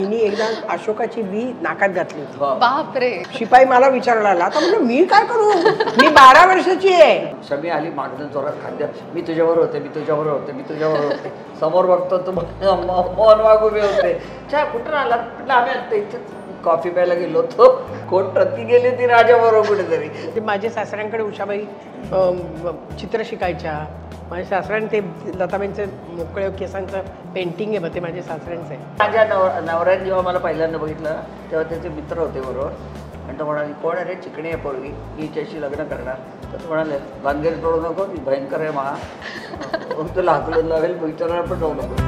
तिने एकदा अशोकाची बी नाकात घातली होती. बापरे. शिपाई मला विचारला आला, आता म्हणलं मी काय करू, मी 12 वर्षाची आहे. शमी आली मागणं जोरात खाद्य, मी तुझ्यावर होते, मी तुझ्यावर होते, मी तुझ्यावर होते. समोर बघतो तू मौन वागू उभे होते. चा कुठं आला म्हटलं आम्ही आता इथेच कॉफी प्यायला गेलो होतो. कोण प्रती गेली ती राजाबरोबर कुठेतरी. ते माझ्या सासऱ्यांकडे उषाबाई चित्र शिकायच्या. माझ्या सासऱ्याने ते लताबाईंचं मोकळ्या केसांचं पेंटिंग आहे बघ, ते माझ्या सासऱ्यांचं आहे. माझ्या नवऱ्याने जेव्हा मला पहिल्यांदा बघितलं तेव्हा त्याचे मित्र होते बरोबर. आणि तो म्हणाले कोण आहे रे, चिकणी आहे पोरगी, मी हिच्याशी लग्न करणार. तर तो म्हणाले बांधेल पडू नको, मी भयंकर आहे महा, मग तुला हाकलून लावेल, विचारणार पण जाऊ नको.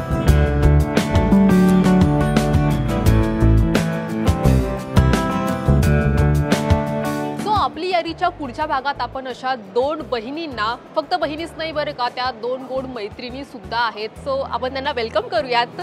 आपली यारीच्या पुढच्या भागात आपण अशा 2 बहिणींना, फक्त बहिणीच नाही बरं का, त्या 2 गोड मैत्रिणी सुद्धा आहेत. सो आपण त्यांना वेलकम करूयात.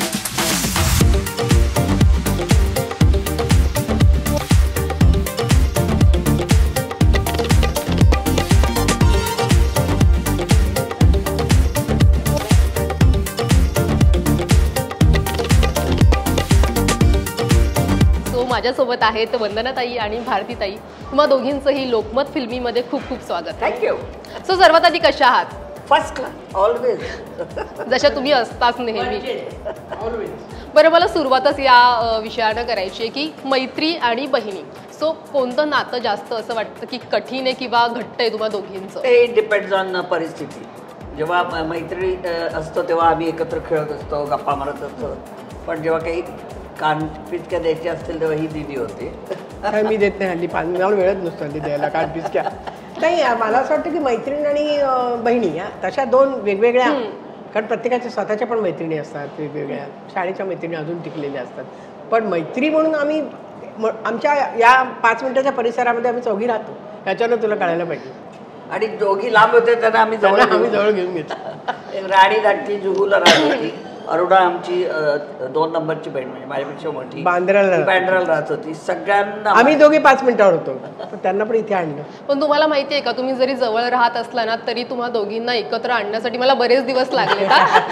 माझ्यासोबत आहेत वंदनाताई आणि भारतीताई. तुम्हा दोघींचंही लोकमत फिल्मीमध्ये खूप खूप स्वागत. थँक्यू. सो सर्वात आधी कशा आहात? First class, always. जशा तुम्ही असताच नेहमी. बरं, मला सुरुवातच या विषयानं करायची आहे की मैत्री आणि बहिणी. सो कोणतं नातं जास्त असं वाटतं की कठीण आहे किंवा घट्ट आहे तुम्हा दोघींचं? ते डिपेंड्स ऑन परिस्थिती. जेव्हा मैत्री असतो तेव्हा आम्ही एकत्र खेळत असतो, गप्पा मारत असतो. पण जेव्हा काही कान पिचक्या द्यायच्या असतील तेव्हा ही दिदी होते. काय मी देत नाही हल्ली, मला वेळच नसतो हल्ली द्यायला कान पिचक्या. नाही, मला असं वाटतं की मैत्रीण आणि बहिणी या तशा 2 वेगवेगळ्या, कारण प्रत्येकाच्या स्वतःच्या पण मैत्रिणी असतात वेगवेगळ्या. शाळेच्या मैत्रिणी अजून टिकलेल्या असतात. पण मैत्री म्हणून आम्ही आमच्या या 5 मिनिटाच्या परिसरामध्ये आम्ही चौघी राहतो. ह्याच्यानं तुला कळायला पाहिजे. आणि दोघी लांब होते त्यांना आम्ही जवळ घेऊन घेतो. राणी धाकटी जुहूला राहत होती. अरुणा आमची 2 नंबरची बहीण, म्हणजे माझ्यापेक्षा मोठी, बँड्राला राहत होती. सगळ्यांना आम्ही दोघे 5 मिनिटावर होतो, पण त्यांना पण इथे आणलं. पण तुम्हाला माहिती आहे का, तुम्ही जरी जवळ राहत असला ना तरी तुम्हा दोघींना एकत्र आणण्यासाठी मला बरेच दिवस लागले.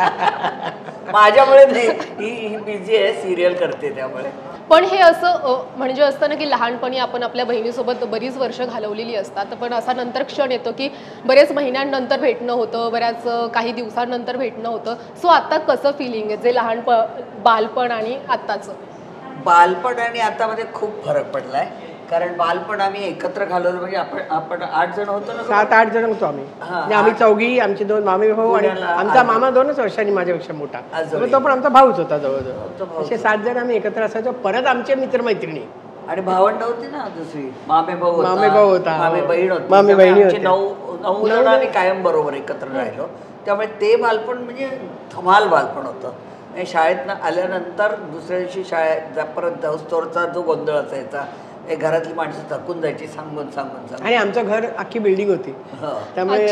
माझ्यामुळे ही बिझी आहे, सिरियल करते त्यामुळे. पण हे असं म्हणजे असतं ना की लहानपणी आपण आपल्या बहिणीसोबत बरीच वर्ष घालवलेली असतात, पण असा नंतर क्षण येतो की बरेच महिन्यांनंतर भेटणं होतं, बऱ्याच काही दिवसांनंतर भेटणं होतं. सो आता कसं फिलिंग आहे, जे बालपण आणि आत्ताचं? बालपण आणि आतामध्ये खूप फरक पडलाय. कारण बालपण आम्ही एकत्र घालवलं, म्हणजे आपण 8 जण होतो ना, 7-8 जण होतो आम्ही. आम्ही चौघी, आमचे 2 मामे भाऊ आणि आमचा मामा 2च वर्षांनी माझ्यापेक्षा मोठा, तो पण आमचा भाऊच होता जवळजवळ. असे 7 जण आम्ही एकत्र असायचो. परत आमचे मित्रमैत्रिणी आणि भावंड होती ना दुसरी, मामे भाऊ होता, मामे बहीण होती, मामे बहिणी होती. 9 जण आम्ही कायम बरोबर एकत्र राहिलो. त्यामुळे ते बालपण म्हणजे धमाल बालपण होतं. आणि शाळेतनं आल्यानंतर दुसऱ्या दिवशी शाळेत परत जाऊस्तोरचा जो गोंधळ असायचा, घरातली माणसं थकून जायची सांगून. आणि आमचं घर अख्खी बिल्डिंग होती, त्यामुळे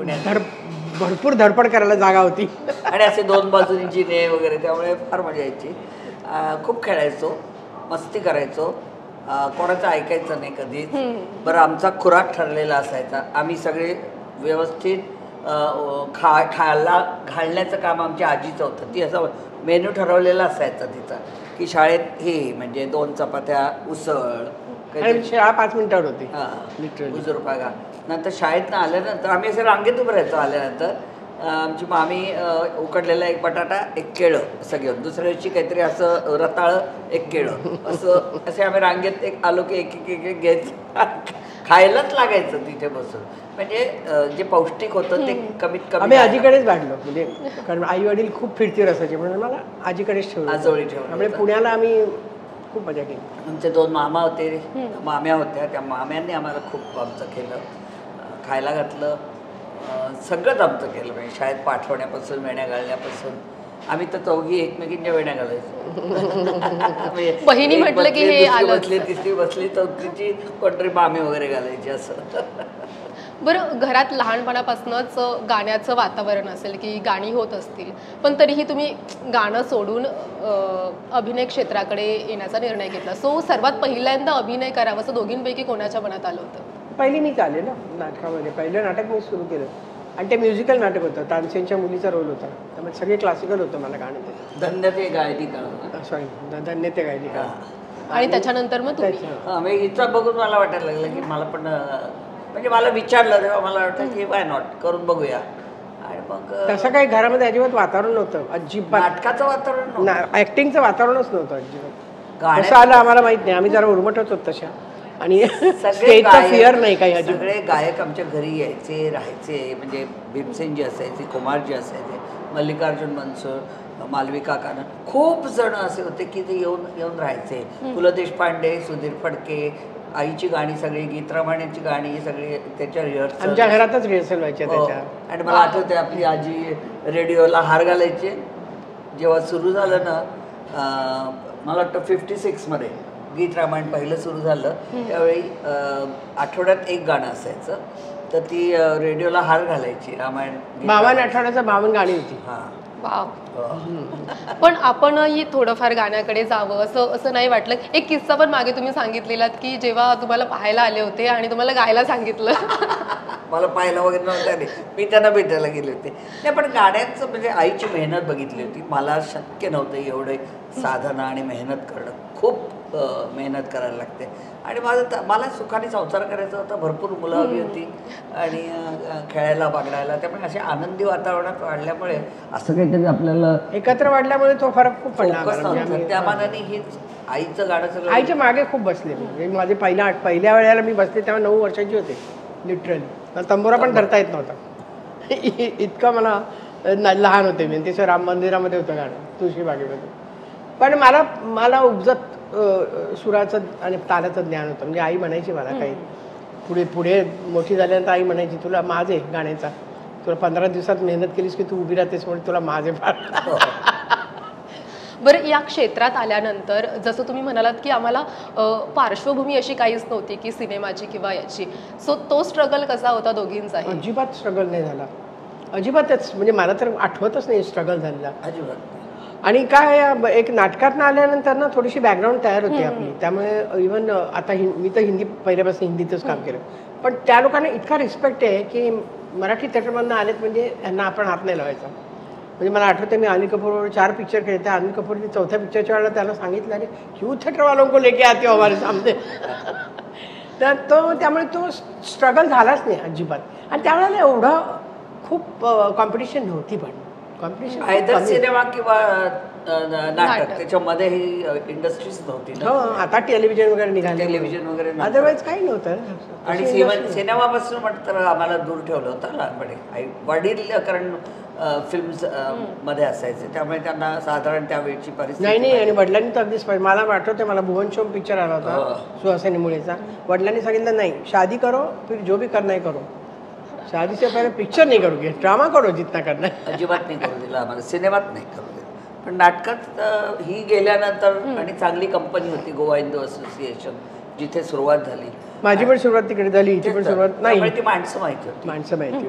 भरपूर धडपड करायला जागा होती. आणि असे 2 बाजूनी जिने वगैरे, त्यामुळे फार मजा यायची. खूप खेळायचो, मस्ती करायचो, कोणाचं ऐकायचं नाही कधीच. बरं, आमचा खुराक ठरलेला असायचा. आम्ही सगळे व्यवस्थित खायला घालण्याचं काम आमच्या आजीचं होतं. ती असं मेन्यू ठरवलेला असायचा तिचा, की शाळेत हे म्हणजे 2 चपात्या, उसळ. शाळा 5 मिनिटावर होती. उजुरपागा. नंतर शाळेतनं आल्यानंतर आम्ही असे रांगेत उभं राहायचो. आल्यानंतर आमची मामी उकडलेला 1 बटाटा 1 केळं असं घेऊन, दुसऱ्या दिवशी काहीतरी असं रताळं 1 केळं असं, असे आम्ही रांगेत आलो की एक घ्यायचं. खायलाच लागायचं तिथे बसून. म्हणजे जे पौष्टिक होतं ते कमीत कमी आम्ही आजीकडेच वाढलो. म्हणजे कारण आई वडील खूप फिरतीवर असायचे, म्हणून मला आजीकडेच आजोळी ठेवलं. त्यामुळे पुण्याला आम्ही खूप मजा केली. आमचे 2 मामा होते, माम्या होत्या. त्या माम्यांनी आम्हाला खूप आमचं केलं, खायला घातलं, सगळंच आमचं केलं. म्हणजे शाळेत पाठवण्यापासून, वेण्या घालण्यापासून. आम्ही तर चौघी एकमेकींच्या वेण्या घालायचो. बहिणी म्हटलं की हे बसली, तिसरी बसली, चौथीची कोणतरी मामी वगैरे घालायची असं. बरं, घरात लहानपणापासूनच गाण्याचं वातावरण असेल की गाणी होत असतील, पण तरीही तुम्ही गाणं सोडून अभिनय क्षेत्राकडे येण्याचा निर्णय घेतला. सो सर्वात पहिल्यांदा अभिनय करावं असं दोघींपैकी कोणाच्या मनात आलं होतं? पहिली मीच आले ना नाटकामध्ये. पहिलं नाटक मी सुरू केलं आणि ते म्युझिकल नाटक होतं, तानसेनच्या मुलीचा रोल होता, त्यामुळे सगळे क्लासिकल होतं मला गाणं ते. धन्य ते गायली काळ. सॉरी, धन्य ते गायली का. आणि त्याच्यानंतर मग तुम्ही मी हिचं बघून मला वाटायला लागलं की मला पण म्हणजे मला विचारलं तेव्हा मला वाटतं की वाय नॉट करून बघूया. आणि मग तसं काही घरामध्ये अजिबात वातावरण नव्हतं, अजिबात नाटकाचं वातावरण ऍक्टिंगचं वातावरणच नव्हतं अजिबात. गाण्यात कसं आलं आम्हाला माहित नाही, आम्ही जरा उर्मटच होत तशा. आणि सगळे स्टेजचा फिअर नाही काही अजिबात. सगळे गायक आमच्या घरी यायचे राहायचे, म्हणजे भीमसेनजी असायचे, कुमारजी असायचे, मल्लिकार्जुन मनसूर, मालविका कानन, खूप जण असे होते की ते येऊन राहायचे. पु ल देशपांडे, सुधीर फडके, आईची गाणी सगळी, गीतरामायणाची गाणी सगळी त्याच्या रिहर्सल आमच्या घरातच रिहर्सल व्हायच्या त्याच्या. आणि मला आठवते आपली आजी रेडिओला हार घालायचे जेव्हा सुरू झालं ना. मला वाटतं 56मध्ये गीत रामायण पहिलं सुरू झालं त्यावेळी आठवड्यात एक गाणं असायचं, तर ती रेडिओला हार घालायची रामायण 52 आठवड्याचा 52 गाणी होती. हां. वाव. पण आपणही थोडंफार गाण्याकडे जावं असं नाही वाटलं? एक किस्सा पण मागे तुम्ही सांगितलेलात की जेव्हा तुम्हाला पाहायला आले होते आणि तुम्हाला गायला सांगितलं. मला पाहायला वगैरे नव्हतं, मी त्यांना भेटायला गेले होते. नाही, पण गाण्याचं म्हणजे आईची मेहनत बघितली होती. मला शक्य नव्हतं एवढे साधना आणि मेहनत करणं, खूप मेहनत करायला लागते. आणि मला सुखाने संसार करायचा होता, भरपूर मुलं हवी होती आणि खेळायला बागडायला, त्यामुळे अशा आनंदी वातावरणात वाढल्यामुळे असं काहीतरी आपल्याला एकत्र वाढल्यामुळे तो फरक खूप पडला. त्या मानाने हीच आईचं गाणं सगळं आईच्या मागे खूप बसले. म्हणजे माझे पहिल्या वेळेला मी बसले तेव्हा 9 वर्षाची होते लिटरली. मला तंबोरा पण धरता येत नव्हता, इतका मला लहान होते मी. त्याचं राम मंदिरामध्ये होतं गाणं, तुळशीबागेमध्ये. पण मला उपजत सुराचं आणि तालाचं ज्ञान होतं. म्हणजे आई म्हणायची मला काही पुढे मोठी झाल्यानंतर आई म्हणायची, तुला माज आहे गाण्याचा, तुला 15 दिवसात मेहनत केलीस की तू उभी राहतेस म्हणून तुला माज आहे फार. बरं, या क्षेत्रात आल्यानंतर जसं तुम्ही म्हणालात की आम्हाला पार्श्वभूमी अशी काहीच नव्हती की सिनेमाची किंवा याची, सो तो स्ट्रगल कसा होता दोघींचाही? अजिबात स्ट्रगल नाही झाला, अजिबातच. म्हणजे मला तर आठवतच नाही स्ट्रगल झालेला अजिबात. आणि काय एक नाटकातनं आल्यानंतर ना थोडीशी बॅकग्राऊंड तयार होती आपली, त्यामुळे इवन आता मी तर हिंदीपासून हिंदीतच काम केलं, पण त्या लोकांना इतका रिस्पेक्ट आहे की मराठी थिएटरमधनं आलेत म्हणजे यांना आपण हात नाही लावायचा. म्हणजे मला आठवतं मी अनिल कपूरवर 4 पिक्चर केले, त्या अनिल कपूरने 4थ्या पिक्चरच्या वेळेला त्याला सांगितलं, अरे क्यू थिएटरवालों को लेके आते हो हमारे सामने. तर त्यामुळे तो स्ट्रगल झालाच नाही अजिबात. आणि त्यावेळेला एवढं खूप कॉम्पिटिशन नव्हती, पण कॉम्पिटिशन सिनेमा किंवा नाटक त्याच्यामध्ये ही इंडस्ट्रीज नव्हती ना. आता टेलिव्हिजन वगैरे निघाले, टेलिव्हिजन वगैरे अदरवाईज काही नव्हतं. आणि सिनेमापासून म्हटलं तर आम्हाला दूर ठेवलं होतं लहानपणी. वडील कारण फिल्म्स मध्ये असायचे, त्यामुळे त्यांना साधारण त्यावेळची परिस्थिती नाही. आणि वडिलांनी तर अगदीच मला आठवतं, मला भुवन शोम पिक्चर आला होता सुहासिनी मुळेचा. वडिलांनी सांगितलं नाही, शादी करो फिर जो भी करना है करो, शादी से पहले पिक्चर नहीं करोगे, ड्रामा करो जितना करना है. अजिबात नाही करू दिला आम्हाला, सिनेमात नाही करू दिला. पण नाटकात ही गेल्यानंतर आणि चांगली कंपनी होती गोवा हिंदू असोसिएशन, जिथे सुरुवात झाली. माझी पण सुरुवात तिकडे झाली, हिची पण सुरुवात नाही. ती माणसं माहिती होती, माणसं माहिती.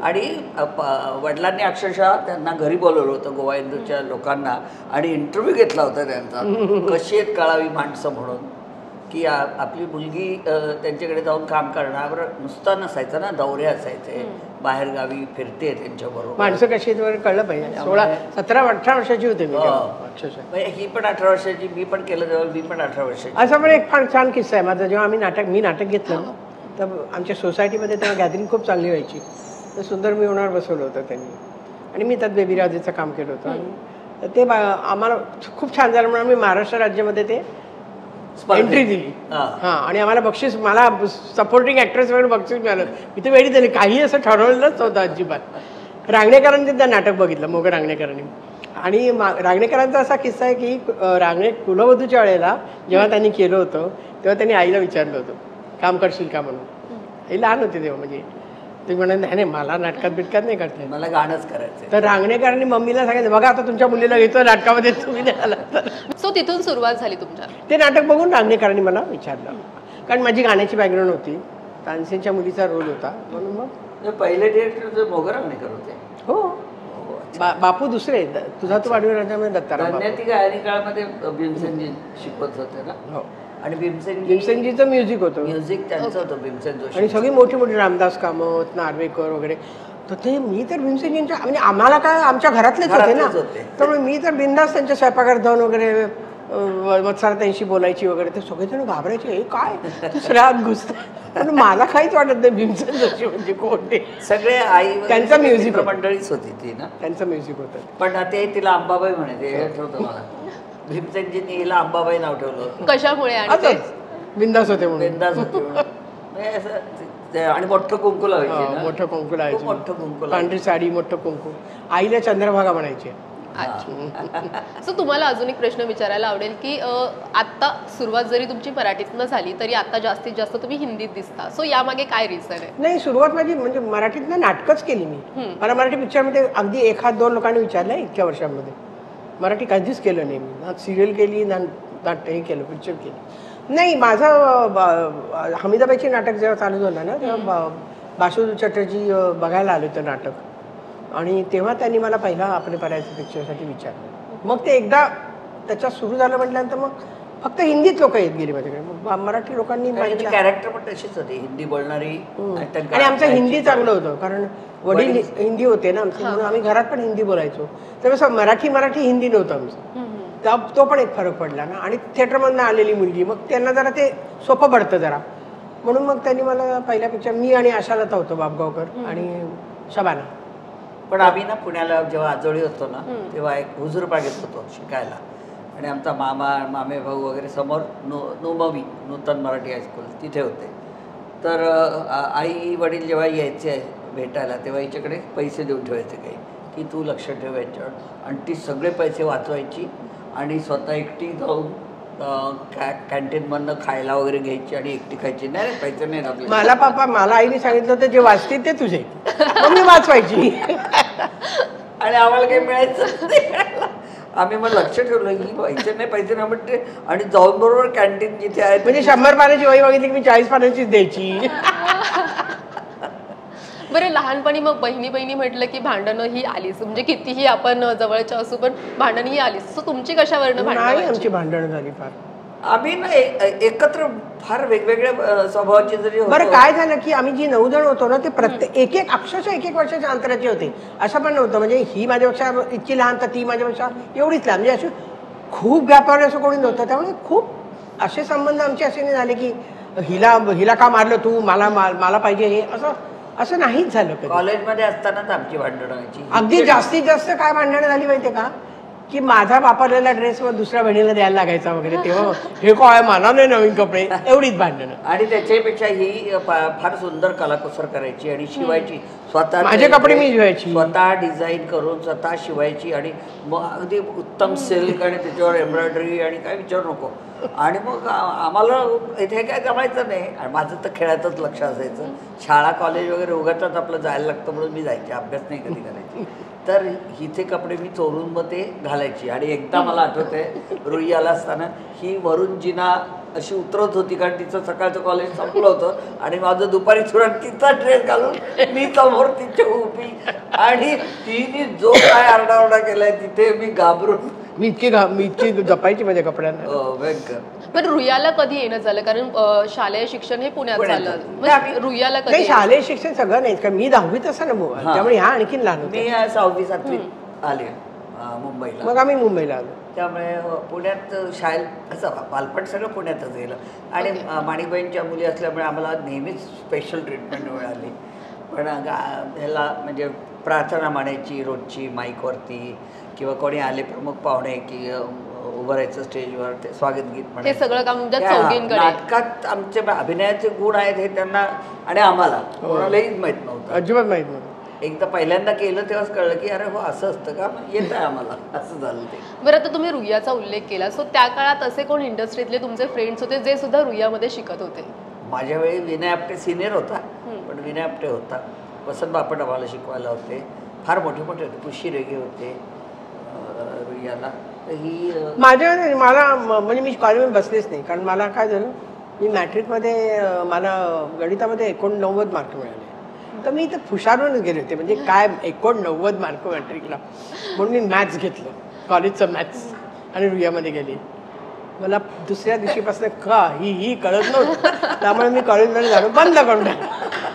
आणि वडिलांनी अक्षरशः त्यांना घरी बोलवलं होतं गोवा हिंदूच्या लोकांना आणि इंटरव्ह्यू घेतला होता त्यांचा, कशी आहेत कळावी माणसं म्हणून, की आपली मुलगी त्यांच्याकडे जाऊन काम करणार नुसतं नसायचं ना, दौरे असायचे, बाहेरगावी फिरते त्यांच्याबरोबर. माणसं कशी आहेत वगैरे कळलं पाहिजे. 16-17-18 वर्षाची होते मी अक्षरशः. ही पण 18 वर्षाची, मी पण केलं तेव्हा मी पण 18 वर्षाची. असा पण एक फार छान किस्सा आहे माझा. जेव्हा मी नाटक घेतलं ना, तर आमच्या सोसायटीमध्ये तेव्हा गॅदरिंग खूप चांगली व्हायची. तर सुंदर मिळवणार बसवलं होतं त्यांनी, आणि मी त्यात बेबी राजेचं काम केलं होतं. आणि ते आम्हाला खूप छान झालं म्हणून आम्ही महाराष्ट्र राज्यामध्ये ते एंट्री दिली. हां, आणि आम्हाला बक्षीस, मला सपोर्टिंग ॲक्ट्रेस वगैरे बक्षीस मिळालं. मी तर वेळी दिली, काही असं ठरवलेलंच होतं अजिबात. रांगणेकरांनी त्या नाटक बघितलं, मोग रांगणेकरांनी. आणि रांगणेकरांचा असा किस्सा आहे की कुलवधूच्या वेळेला जेव्हा त्यांनी केलं होतं तेव्हा त्यांनी आईला विचारलं होतं, काम करशील का म्हणून. आई लहान होते तेव्हा, म्हणजे ते म्हणाले नाही मला नाटकात बिटकात नाही करता, मला गाणंच करायचं. तर रांगणेकरांनी मम्मीला सांगितलं, बघा आता तुमच्या मुलीला घेतो नाटकामध्ये, तुम्ही नाही आला तर. सो तिथून सुरुवात झाली तुमच्या. ते नाटक बघून रांगणेकरांनी मला विचारलं, कारण माझी गाण्याची बॅकग्राऊंड होती, तानसेनच्या मुलीचा रोल होता, म्हणून मग पहिले डिरेक्टर मोग रांगणेकर होते. हो, बापू दुसरे, तुझा तू वाढीव राज्यामध्ये दत्ताराम. ती गायनी काळामध्ये भीमसेनजी शिकवत होते ना. हो, आणि भीमसेनजीचं म्युझिक होतं, म्युझिक त्यांचं होतं भीमसेन जोशी. आणि सगळी मोठी मोठी रामदास कामत, नार्वेकर वगैरे. तर ते मी तर भीमसेनजींच्या म्हणजे आम्हाला काय आमच्या घरातलेच होते ना, त्यामुळे मी तर बिंदास त्यांच्या स्वयंपाकघरात जाऊन वगैरे वत्सालताईंशी बोलायची वगैरे. ते सगळेजण घाबरायचे, हे काय दुसऱ्या आत घुसतं. पण मला काहीच वाटत नाही भीमसेन जोशी म्हणजे कोणते. सगळे आई त्यांचं म्युझिक मंडळीच होती ती ना, त्यांचं म्युझिक होतं. पण ते तिला अंबाबाई म्हणायचे, हे ठेवतं मला. भीमसेनजींनी हिला अंबाबाई नाव ठेवलं होतं. कशामुळे? बिंदास होते म्हणून. बिंदास होते म्हणून. आणि मोठं कुंकू लावायचे. मोठं कुंकू लावायचे, मोठं कुंकू, पांढरी साडी, मोठं कुंकू. आईला चंद्रभागा म्हणायचे. सो तुम्हाला अजून एक प्रश्न विचारायला आवडेल की आता सुरुवात जरी तुमची मराठीतनं झाली तरी आता जास्तीत जास्त तुम्ही हिंदीत दिसता. सो यामागे काय रिझन आहे? नाही, सुरुवात माझी म्हणजे मराठीतनं नाटकच केली मी. मला मराठी पिक्चरमध्ये अगदी 1-2 लोकांनी विचारलं इतक्या वर्षांमध्ये. मराठी कधीच केलं नाही मी, ना सिरियल केली ना नाट्य हे केलं, पिक्चर केली नाही. माझं हमीदाबाईची नाटक जेव्हा चालू झालं ना तेव्हा बासू चटर्जी बघायला आले होते नाटक, आणि तेव्हा त्यांनी मला पहिला आपले परायचे पिक्चरसाठी विचारलं. मग ते एकदा त्याच्यात सुरू झालं म्हटल्यानंतर मग फक्त हिंदीत लोक येत गेली माझ्याकडे. मग मराठी लोकांनी कॅरेक्टर पण तशीच होती, हिंदी बोलणारी. आणि आमचं हिंदी चांगलं होतं कारण वडील हिंदी होते ना आमचे, म्हणून आम्ही घरात पण हिंदी बोलायचो. त्यावेळेस मराठी हिंदी नव्हतं आमचं. तो पण एक फरक पडला ना. आणि थिएटरमधनं आलेली मुलगी, मग त्यांना जरा ते सोपं पडतं जरा, म्हणून मग त्यांनी मला पहिला पिक्चर, मी आणि आशालता होतो बापगावकर आणि शबाना. पण आम्ही ना पुण्याला जेव्हा आजोळी होतो ना तेव्हा एक हुजूरबागेत होतो शिकायला, आणि आमचा मामे भाऊ वगैरे समोर नूमवी नूतन मराठी हायस्कूल तिथे होते. तर आई वडील जेव्हा यायचे भेटायला तेव्हा हिच्याकडे पैसे देऊन ठेवायचे काही, की तू लक्ष ठेव याच्यावर. आणि ती सगळे पैसे वाचवायची आणि स्वतः एकटी जाऊन कॅन्टीनमधनं खायला वगैरे घ्यायची आणि एकटी खायची. नाही पैसे नाही. मला आईने सांगितलं होतं जे वाचतील ते तुझे, मग मी वाचवायची. आणि आम्हाला काही मिळायचं. आम्ही मग लक्ष ठेवलं की पैसे नाही म्हणते, आणि जाऊन बरोबर कॅन्टीन जिथे आहे म्हणजे 100 पानाची वही मागितली की मी 40 पानाचीच द्यायची. बरं, लहानपणी मग बहिणी म्हटलं की भांडणं ही आलीच, म्हणजे कितीही आपण जवळच्या असू पण भांडण ही आलीच. सो तुमची कशावरनं भांडणं? नाही, आमची भांडणं झाली फार. आम्ही ना एकत्र फार वेगवेगळ्या स्वभावाची जरी. बरं, काय झालं की आम्ही जी 9 जण होतो ना ते प्रत्येक अक्षरशः 1 वर्षाच्या अंतराचे होते. असं पण नव्हतं म्हणजे ही माझ्यापेक्षा इतकी लहान तर ती माझ्यापेक्षा एवढीच लहान, म्हणजे असं खूप गॅपवर असं कोणी नव्हतं. त्यामुळे खूप असे संबंध आमचे असे नाही झाले की हिला का मारलं तू, मला पाहिजे हे, असं नाहीच झालं. कॉलेजमध्ये असतानाच आमची भांडणं व्हायची. अगदी जास्तीत जास्त काय भांडणं झाली माहितीये का, की माझा वापरलेला ड्रेस मग दुसऱ्या बहिणीला द्यायला लागायचा वगैरे. तेव्हा हे काय मला नाही नवीन कपडे, एवढीच भांडणं. आणि त्याच्यापेक्षा ही फार सुंदर कलाकुसर करायची आणि शिवायची स्वतः. माझे कपडे मी शिवायची, स्वतः डिझाईन करून स्वतः शिवायची, आणि मग अगदी उत्तम सिल्क आणि त्याच्यावर एम्ब्रॉयडरी आणि काय विचारू नको. आणि मग आम्हाला इथे काय जमायचं नाही, आणि माझं तर खेळातच लक्ष असायचं. शाळा कॉलेज वगैरे उगाचच आपलं जायला लागतं म्हणून मी जायचे, अभ्यास नाही कधी करायची. तर हिचे कपडे मी चोरून मग ते घालायची. आणि एकदा मला आठवतंय रुईयाला असताना ही वरून जिना अशी उतरत होती कारण तिचं सकाळचं कॉलेज संपलं होतं, आणि माझं दुपारी थोडा तिचा ड्रेस घालून मी समोर तिची उभी, आणि तिने जो काय आरडाओरडा केलाय तिथे मी घाबरून मी इतकी जपायची माझ्या कपड्यांना. पण रुईयाला कधी येणं झालं? कारण शालेय शिक्षण हे पुण्यात झालं. रुईयाला कधी? शालेय शिक्षण सगळं नाही, कारण मी 10वीत असताना, त्यामुळे ह्या आणखीन लहान होते. मी 6वी 7वीत आले मुंबईला. मग आम्ही मुंबईला आलो. त्यामुळे पुण्यात शाळेत असं बालपण सगळं पुण्यातच गेलं. आणि माणिकबाईंच्या मुली असल्यामुळे आम्हाला नेहमीच स्पेशल ट्रीटमेंट मिळाली. पण ह्याला म्हणजे प्रार्थना म्हणायची रोजची माईकवरती, किंवा कोणी आले प्रमुख पाहुणे की उभं राहायचं स्टेजवर, ते स्वागत गीत म्हणायचं. हे सगळं काम चौघींकडे. नाटकात आमचे अभिनयाचे गुण आहेत हे त्यांना आणि आम्हाला कोणालाही माहित नव्हतं, अजिबात माहित नव्हतं. एकदा पहिल्यांदा केलं तेव्हाच कळलं की अरे हो असं असतं का, येत आहे आम्हाला, असं झालं ते. बरं, आता तुम्ही रुईयाचा उल्लेख केला. सो त्या काळात असे कोण इंडस्ट्रीतले तुमचे फ्रेंड्स होते जे सुद्धा रुईयामध्ये शिकत होते? माझ्या वेळी विनय आपटे सिनियर होता, पण विनय आपटे होता. वसंत बापट आम्हाला शिकवायला होते. फार मोठे होते. पुशी रेगे होते रुईयाला. मला म्हणजे मी कॉलेजमध्ये बसलेच नाही, कारण मला काय झालं, मी मॅट्रिकमध्ये मला गणितामध्ये 89 मार्क मिळाले. तर मी इथं हुशारूनच गेले होते, म्हणजे काय 89 मार्क मॅट्रिकला, म्हणून मी मॅथ्स घेतलं, कॉलेजचं मॅथ्स, आणि रुईयामध्ये गेली. मला दुसऱ्या दिवशीपासून ही कळत नव्हतं, त्यामुळे मी कॉलेजमध्ये जाणं बंद करून टाकलं.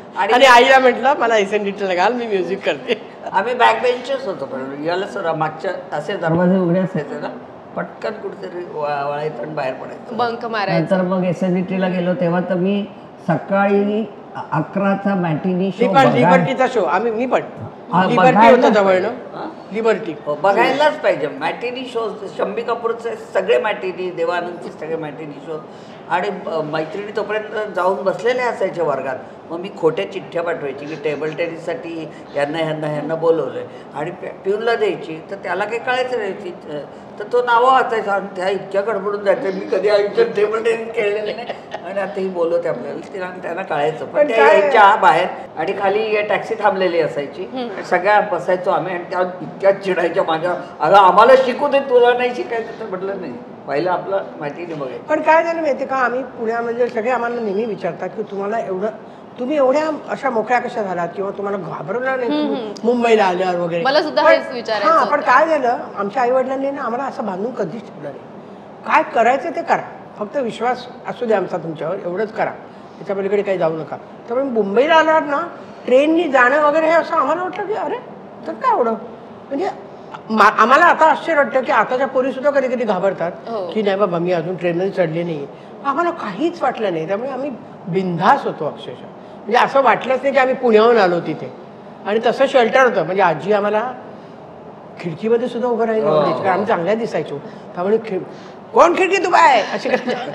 आणि आईला म्हटलं मला एसएनडीटीला घाल, मी म्युझिक करते. आम्ही बॅक बेंचर्स होतो, पण याला सर मागच्या असे दरवाजे उघडे असायचे ना, पटकन कुठेतरी वळायचं आणि बाहेर पडायचं. बंक मारायचं. नंतर मग एसएनडीटीला गेलो तेव्हा तर मी सकाळी 11चा मॅटिनी शो लिबर्टीचा शो मी पण लिबर्टी बघायला होतं जवळनं, लिबर्टी बघायलाच पाहिजे. मॅटिनी शो, शम्मी कपूरचे सगळे मॅटिनी, देवानंदचे सगळे मॅटिनी शो. आणि मैत्रिणी तोपर्यंत जाऊन बसलेले असायचे वर्गात. मग मी खोट्या चिठ्ठ्या पाठवायची की टेबल टेनिससाठी ह्यांना बोलवलं आणि पिऊनला द्यायची. तर त्याला काही कळायचं नाही, तर तो नावं वाचायचा आणि त्या इतक्या गडबडून जायचं. मी कधी आयुष्यात टेबल टेनिस खेळलेले नाही आणि आता ही बोलवते आपल्याला, त्यांना कळायचं. पण त्या यायच्या बाहेर आणि खाली टॅक्सी थांबलेली असायची, सगळ्या बसायचो आम्ही आणि त्या इतक्या चिडायच्या माझ्या, अगं आम्हाला शिकू दे, तुला नाही शिकायचं. तर म्हटलं नाही, पहिलं आपलं माहिती नाही बघायचं. पण काय झालं माहिती का, आम्ही पुण्यामध्ये सगळे आम्हाला नेहमी विचारतात की तुम्ही एवढ्या अशा मोकळ्या कशा झालात किंवा तुम्हाला घाबरवलं नाही मुंबईला आल्यावर वगैरे. मला सुद्धा हेच विचारायचं. हां, पण काय झालं, आमच्या आई वडिलांनी ना आम्हाला असं बांधून कधीच ठेवलं नाही. काय करायचं ते करा, फक्त विश्वास असू द्या आमचा तुमच्यावर, एवढंच करा, त्याच्या पलीकडे काही जाऊ नका. त्यामुळे मुंबईला आल्यावर ना ट्रेननी जाणं वगैरे हे असं आम्हाला वाटलं की अरे तर काय एवढं, म्हणजे आम्हाला आता आश्चर्य वाटतं की आताच्या पोरी सुद्धा कधी कधी घाबरतात की नाही बाबा मी अजून ट्रेनमध्ये चढले नाही. आम्हाला काहीच वाटलं नाही. त्यामुळे आम्ही बिनधास्त होतो अक्षरशः. म्हणजे असं वाटलंच नाही की आम्ही पुण्याहून आलो तिथे. आणि तसं शेल्टर होतं, म्हणजे आजी आम्हाला खिडकीमध्ये सुद्धा उभं राहिलं कारण आम्ही चांगल्या दिसायचो. त्यामुळे कोण खिडकीत उभा आहे अशी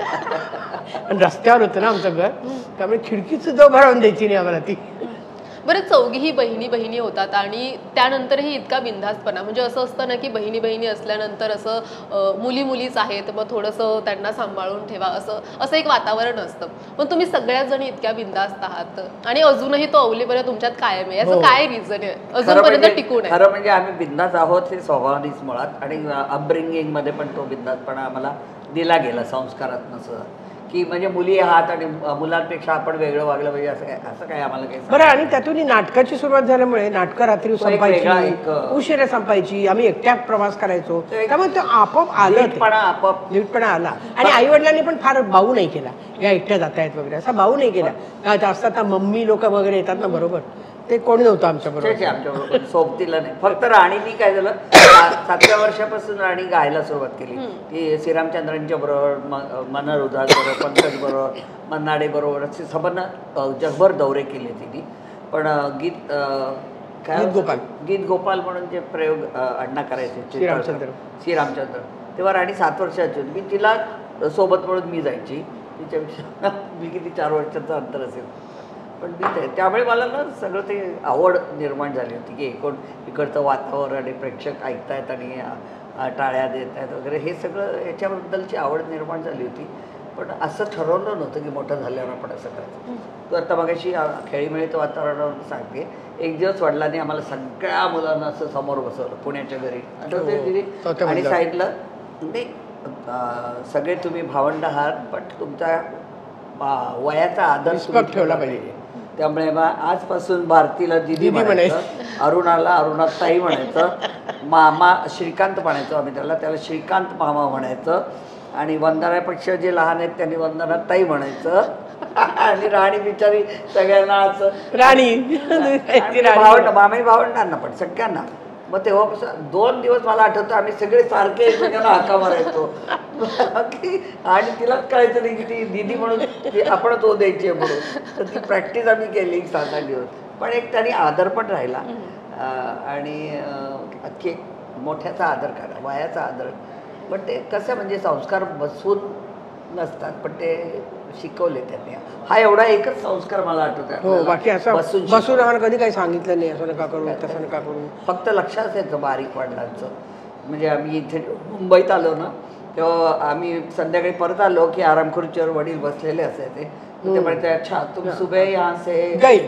करायची. आणि रस्त्यावर होतं ना आमचं घर, त्यामुळे खिडकीत सुद्धा उभं राहून द्यायची नाही आम्हाला ती. बरं, चौघीही बहिणी होतात आणि त्यानंतरही इतका बिनधास्तपणा, म्हणजे असं असतं ना की बहिणी असल्यानंतर असं मुलीच आहेत, मग थोडंसं त्यांना सांभाळून ठेवा, असं एक वातावरण असतं. पण तुम्ही सगळ्याच जणी इतक्या बिनधास्त आहात आणि अजूनही तो अवलेबल तुमच्यात कायम आहे, याचं काय रिझन आहे अजूनपर्यंत टिकून आहे? खरं म्हणजे आम्ही बिनधास्त आहोत हे स्वभावानेच मुळात, आणि अपब्रिंगिंग मध्ये पण तो बिनधास्तपणा आम्हाला दिला गेला संस्कारात नसं की म्हणजे मुली आहात आणि मुलांपेक्षा आपण वेगळं वागलं पाहिजे असं काय आम्हाला काही. बरं, आणि त्यातून नाटकाची सुरुवात झाल्यामुळे नाटकं रात्री संपायची, उशिरा संपायची, आम्ही एकट्या प्रवास करायचो, त्यामुळे ते आपोआप आलं, नीटपणा आला. आणि आई वडिलांनी पण फार भाऊ नाही केला या एकट्या जात आहेत वगैरे, असा भाऊ नाही केला. काय असतात मम्मी लोक वगैरे येतात ना बरोबर, ते कोणी नव्हतं आमच्याबरोबर, सोबतीला नाही. फक्त राणीनी काय झालं, 7व्या वर्षापासून राणी गायला सुरुवात केली. ती श्रीरामचंद्रांच्या बरोबर, मनर उदास बरोबर, पंकज बरोबर, मन्नाडे बरोबर असे सबंध जगभर दौरे केले तिने. पण गीत गोपाल म्हणून जे प्रयोग अण्णा करायचे श्रीरामचंद्र, तेव्हा राणी 7 वर्षाची होती. मी तिला सोबत म्हणून मी जायची, तिच्यापेक्षा मी किती 4 वर्षाचं अंतर असेल. पण मी त्यामुळे मला ना सगळं ते आवड निर्माण झाली होती की इकडचं वातावरण आणि प्रेक्षक ऐकतायत आणि टाळ्या देत आहेत वगैरे, हे सगळं याच्याबद्दलची आवड निर्माण झाली होती. पण असं ठरवलं नव्हतं की मोठं झाल्यावर आपण असं करायचं. तू आता मगाशी खेळीमेळीचं वातावरणावर सांगते, एक दिवस वडिलांनी आम्हाला सगळ्या मुलांना असं समोर बसवलं पुण्याच्या घरी, आठवते, आणि सांगितलं नाही सगळे तुम्ही भावंड आहात पण तुमचा वयाचा आदर ठेवला पाहिजे. त्यामुळे मग आजपासून भारतीला दिदी म्हणायचं, अरुणाला अरुणाताई म्हणायचं, मामा श्रीकांत म्हणायचो आम्ही त्याला श्रीकांत मामा म्हणायचं, आणि वंदनापेक्षा जे लहान आहेत त्यांनी वंदनाताई म्हणायचं, आणि राणी बिचारी सगळ्यांना असं राणी मामी भावंडांना पण सगळ्यांना. मग तेव्हापासून 2 दिवस मला आठवतं आम्ही सगळे सारखे एकमेकांना हाका मारायचो आणि तिलाच कळायचं नाही की ती दिदी म्हणून आपण तो द्यायची आहे म्हणून. तर ती प्रॅक्टिस आम्ही केली 7-8 दिवस. पण एक त्यांनी आदर पण राहिला, आणि अख्खी मोठ्याचा आदर करा, वयाचा आदर. पण ते कसं म्हणजे संस्कार बसून नसतात, पण ते शिकवले त्यांनी. हा एवढा एकच संस्कार मला आठवतो. बाकी असं बसून आम्हाला कधी काही सांगितलं नाही, असं नका करू तसं नका करू. फक्त लक्षात असायचं बारीक वडिलांचं. म्हणजे आम्ही इथे मुंबईत आलो ना, तेव्हा आम्ही संध्याकाळी परत आलो की आरामखुर्चीवर वडील बसलेले असायचे. ते म्हणते अच्छा तुम सुबह यहाँ से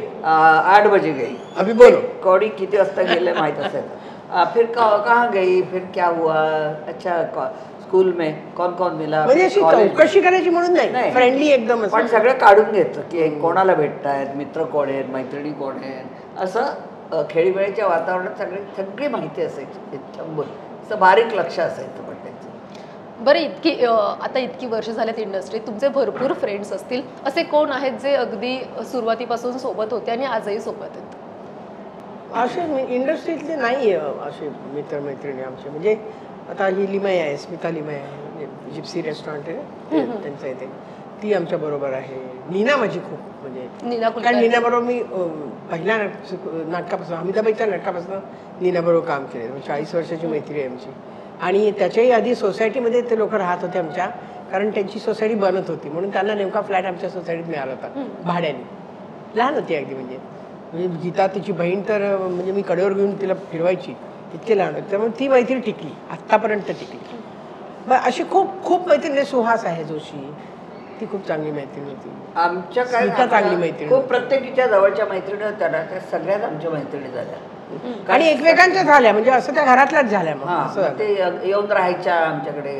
8 बजे गई, अभी बोलो. कौड़ी किती वाजता गेले माहीत असायचं. फिर कहाँ गई, फिर क्या हुआ, अच्छा स्कूल में कौन कौन मिला, म्हणजे चौकशी करायची म्हणून नाही, फ्रेंडली एकदम. पण सगळं काढून घ्यायचं की कोणाला भेटतायत, मित्र कोण आहेत, मैत्रिणी कोण आहेत, असं खेळीमेळीच्या वातावरणात सगळी माहिती असायची. असं बारीक लक्ष असायचं पण त्याचं. बरं आता इतकी वर्ष झाल्यात इंडस्ट्रीत, तुमचे भरपूर फ्रेंड्स असतील, असे कोण आहेत जे अगदी सुरुवातीपासून सोबत होते आणि आजही सोबत आहेत? असे इंडस्ट्रीतले नाही असे मित्रमैत्रिणी आमचे. म्हणजे आता ही लिमय आहे, स्मिता लिमय आहे, जिप्सी रेस्टॉरंट आहे त्यांचं इथे, ती आमच्या बरोबर आहे. नीना माझी खूप म्हणजे, नीना कारण नीना बरोबर मी पहिल्या नाटकापासून, अमिताभच्या नाटकापासून नीना बरोबर काम केले. 40 वर्षाची मैत्री आहे आमची. आणि त्याच्याही आधी सोसायटीमध्ये ते लोक राहत होते आमच्या, कारण त्यांची सोसायटी बनत होती म्हणून त्यांना नेमका फ्लॅट आमच्या सोसायटीत मिळाला होता भाड्याने. लहान होती अगदी, म्हणजे गीता तिची बहीण तर म्हणजे मी कडेवर घेऊन तिला फिरवायची, इतके लहान होते. त्यामुळे ती मैत्री टिकली, आत्तापर्यंत टिकली. मग अशी खूप खूप मैत्रिणी. सुहास आहे जोशी, ती खूप चांगली मैत्रीण होती. आमच्या स्मिता चांगली मैत्रीण खूप प्रत्येकीच्या जवळच्या मैत्रिणी होत्या ना, त्या सगळ्याच आमच्या मैत्रिणी झाल्या आणि एकमेकांच्या झाल्या, म्हणजे असं त्या घरातल्याच झाल्या. मग असं झालं. ते येऊन राहायच्या आमच्याकडे.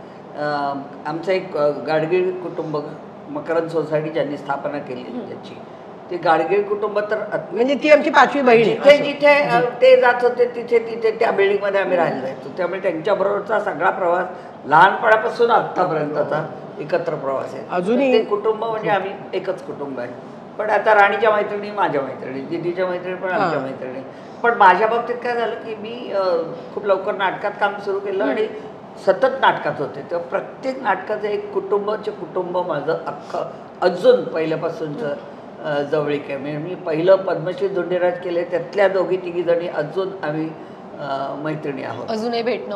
आमचं एक गाडगीळ कुटुंब, मकरंद सोसायटी ज्यांनी स्थापना केली त्याची, ते गाडगीळ कुटुंब तर म्हणजे ती आमची 5वी बहीण. जिथे जिथे ते जात होते तिथे तिथे त्या बिल्डिंगमध्ये आम्ही राहायला जायचो. त्यामुळे त्यांच्याबरोबरचा सगळा प्रवास लहानपणापासून आत्तापर्यंतचा एकत्र प्रवास आहे. अजूनही ते कुटुंब म्हणजे आम्ही एकच कुटुंब आहे. पण आता राणीच्या मैत्रिणी माझ्या मैत्रिणी, दिदीच्या मैत्रिणी पण आमच्या मैत्रिणी. पण माझ्या बाबतीत काय झालं की मी खूप लवकर नाटकात काम सुरू केलं आणि सतत नाटकात होते. तेव्हा प्रत्येक नाटकाचं एक कुटुंब माझं अख्खं अजून पहिल्यापासूनचं जवळीक आहे. म्हणजे मी पहिलं पद्मश्री धोंडेराज केले, त्यातल्या दोघी तिघी जणी अजून आम्ही मैत्रिणी आहोत. अजूनही भेटणं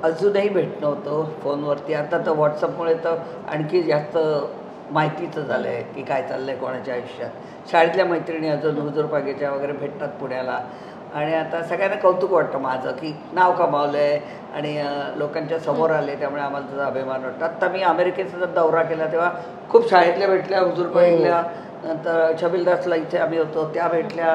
होतं फोनवरती. आता तर व्हॉट्सअपमुळे तर आणखी जास्त माहितीचं झालं आहे की काय चाललंय कोणाच्या आयुष्यात. शाळेतल्या मैत्रिणी अजून हुजूरपागेच्या वगैरे भेटतात पुण्याला. आणि आता सगळ्यांना कौतुक वाटतं माझं की नाव कमावलं आहे आणि लोकांच्या समोर आले, त्यामुळे आम्हाला त्याचा अभिमान वाटतो. आत्ता मी अमेरिकेचा जर दौरा केला तेव्हा खूप शाळेतल्या भेटल्या, हुजूरपागेतल्या, नंतर छबिलदासला इथे आम्ही होतो त्या भेटल्या,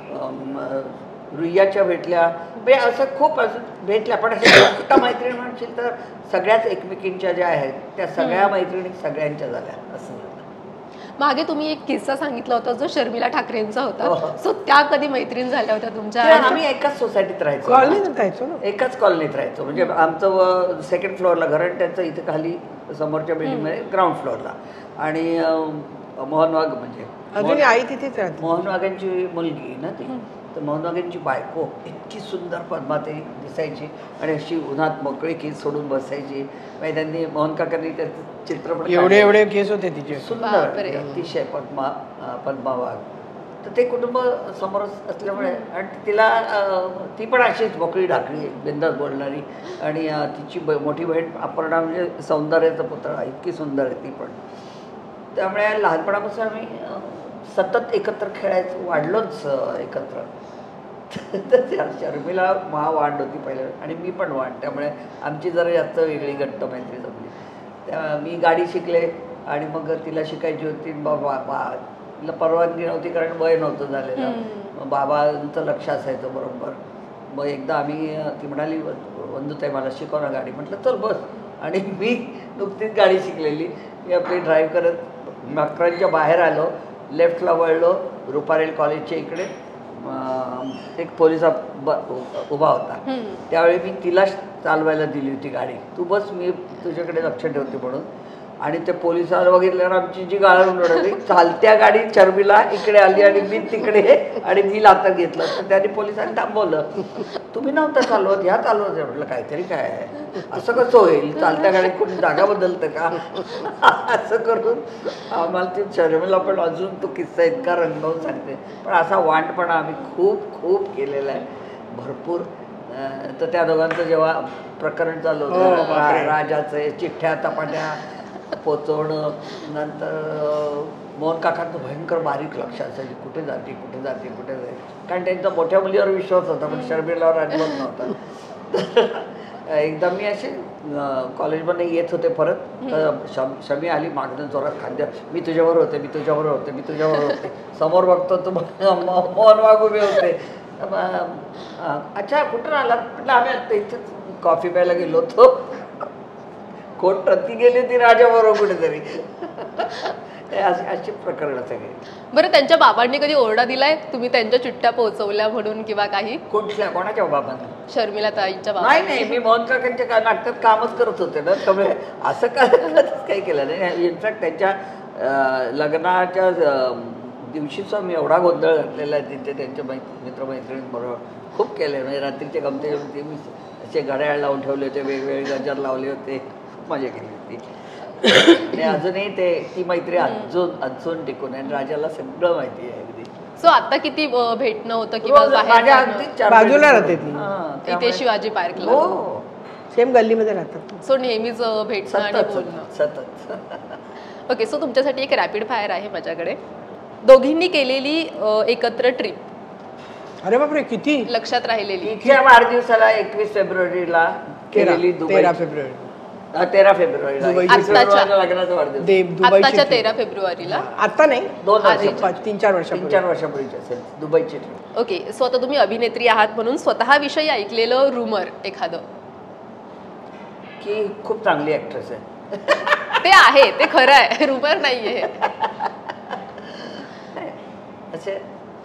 रुईयाच्या भेटल्या, म्हणजे असं खूप असं भेटल्या. पण अशा मैत्रिणी म्हणशील तर सगळ्याच एकमेकींच्या ज्या आहेत त्या सगळ्या मैत्रिणी सगळ्यांच्या झाल्या असं. मागे तुम्ही एक किस्सा सांगितला होता जो शर्मिला ठाकरेंचा होता, सो त्या कधी मैत्रीण झाल्या होत्या तुमच्या? आम्ही एकाच सोसायटीत राहायचो, कॉलनीत राहायचो ना, एकाच कॉलनीत राहायचो. म्हणजे आमचं सेकंड फ्लोअरला घर आणि त्यांचं इथे खाली समोरच्या बिल्डिंगमध्ये ग्राउंड फ्लोअरला. आणि मोहन वाघ म्हणजे अजूनही आई तिथेच राहते. मोहन वाघांची मुलगी ना ती, तर मोहन वाघांची बायको इतकी सुंदर पद्माते दिसायची आणि अशी उन्हात मोकळी केस सोडून बसायची. म्हणजे त्यांनी मोहन काकांनी त्याचं चित्रपट एवढे केस होते तिचे, सुंदर अतिशय पद्मा वाघ. तर ते कुटुंब समोरच असल्यामुळे आणि तिला ती पण अशीच मोकळी ढाकळी बिंदास बोलणारी. आणि तिची मोठी बहीण अपर्णा म्हणजे सौंदर्याचा पुतळा, इतकी सुंदर आहे ती पण. त्यामुळे लहानपणापासून आम्ही सतत एकत्र खेळायचो, वाढलोच एकत्र. तर शर्मिला वांड होती पहिल्या आणि मी पण वांड, त्यामुळे आमची जरा जास्त वेगळी घट्ट मैत्री जमली. त्या मी गाडी शिकले आणि मग तिला शिकायची होती. तिला परवानगी नव्हती कारण वय नव्हतं झालेलं. मग बाबांचं लक्ष असायचं बरोबर. मग एकदा आम्ही, ती म्हणाली वंदुताई मला शिकव ना गाडी. म्हटलं चल बस. आणि मी नुकतीच गाडी शिकलेली, मी आपली ड्राईव्ह करत मकरांच्या बाहेर आलो, लेफ्टला वळलो, रुपारेल कॉलेजच्या इकडे एक पोलिस उभा होता. त्यावेळी मी तिला चालवायला दिली होती गाडी, तू बस मी तुझ्याकडे लक्ष ठेवते म्हणून. आणि ते पोलिसाला बघितल्यावर आमची जी गाळण उडवली, चालत्या गाडीत शर्मिला इकडे आली आणि मी तिकडे, आणि मी लातात घेतलं. तर त्यांनी पोलिसांनी थांबवलं, तुम्ही नव्हता चालवत, ह्या चालवत. म्हटलं काहीतरी काय आहे, असं कसं होईल, चालत्या गाडीत कोणी जागा बदलतं का? असं करून आम्हाला ती शर्मिला पण अजून तो किस्सा इतका रंगवून सांगते. पण असा वांडपणा आम्ही खूप खूप केलेला आहे भरपूर. तर त्या दोघांचं जेव्हा प्रकरण चालू होतं राजाचं, चिठ्ठ्या तपाट्या पोचवणं, नंतर मोहन काकांचं भयंकर बारीक लक्ष असायचे, कुठे जाते कुठे जाते कुठे जाते, कारण त्यांचा मोठ्या मुलीवर विश्वास होता पण शर्मिलावर अजिबात नव्हता. एकदा मी असे कॉलेजमध्ये येत होते परत, तर शमी आली मागणं जोरात खांद्या, मी तुझ्यावर होते मी तुझ्यावर होते मी तुझ्यावर होते. समोर बघतो तर मोहन वाघ उभे होते. अच्छा कुठून आला? म्हटलं आम्ही आता इथेच कॉफी प्यायला गेलो होतो. कोण प्रति गेली ती राजाबरोबर कुठेतरी. अशी प्रकरण सगळे. बरं, त्यांच्या बाबांनी कधी ओरडा दिलाय तुम्ही त्यांच्या चिठ्ठ्या पोहोचवल्या म्हणून किंवा काही? कोणाच्या बाबांना? शर्मिला ताईंच्या बाबा? नाही, मी मोहन काकांच्या नाटकात कामच करत होते ना, त्यामुळे असं काही केलं नाही. इनफॅक्ट त्यांच्या लग्नाच्या दिवशीचा मी एवढा गोंधळ घातलेला आहे तिथे त्यांच्या मित्रमैत्रिणींबरोबर. खूप केलं म्हणजे रात्रीचे गमते मी असे घड्याळ लावून ठेवले होते, वेगवेगळे गजर लावले होते, खूप मजा केली होती. आणि अजूनही ती मैत्री अजून टिकून आहे. राजाला सगळं माहिती आहे अगदी. सो आता किती भेटणं होतं किंवा माझ्या अगदीच बाजूला राहते ती. इथे शिवाजी पार्कला? हो, सेम गल्लीमध्ये राहतात. सो नेहमीच भेटणं आणि बोलणं सतत. ओके, सो तुमच्यासाठी एक रॅपिड फायर आहे माझ्याकडे. दोघींनी केलेली एकत्र ट्रिप, अरे बापरे, किती लक्षात राहिलेली? तिच्या वाढदिवसाला 21 फेब्रुवारीला केलेली. 13 फेब्रुवारी 13 फेब्रुवारीला लग्नाचा वाढदिवस. आत्ताच्या 13 फेब्रुवारीला? आता नाही, 3-4 वर्षापूर्वीची असेल, दुबईची ट्रिप. ओके, सो आता तुम्ही अभिनेत्री आहात म्हणून स्वतःविषयी ऐकलेलं रुमर एखादं? की खूप चांगली ऍक्ट्रेस आहे. ते आहे, ते खरं आहे, रुमर नाहीये. असे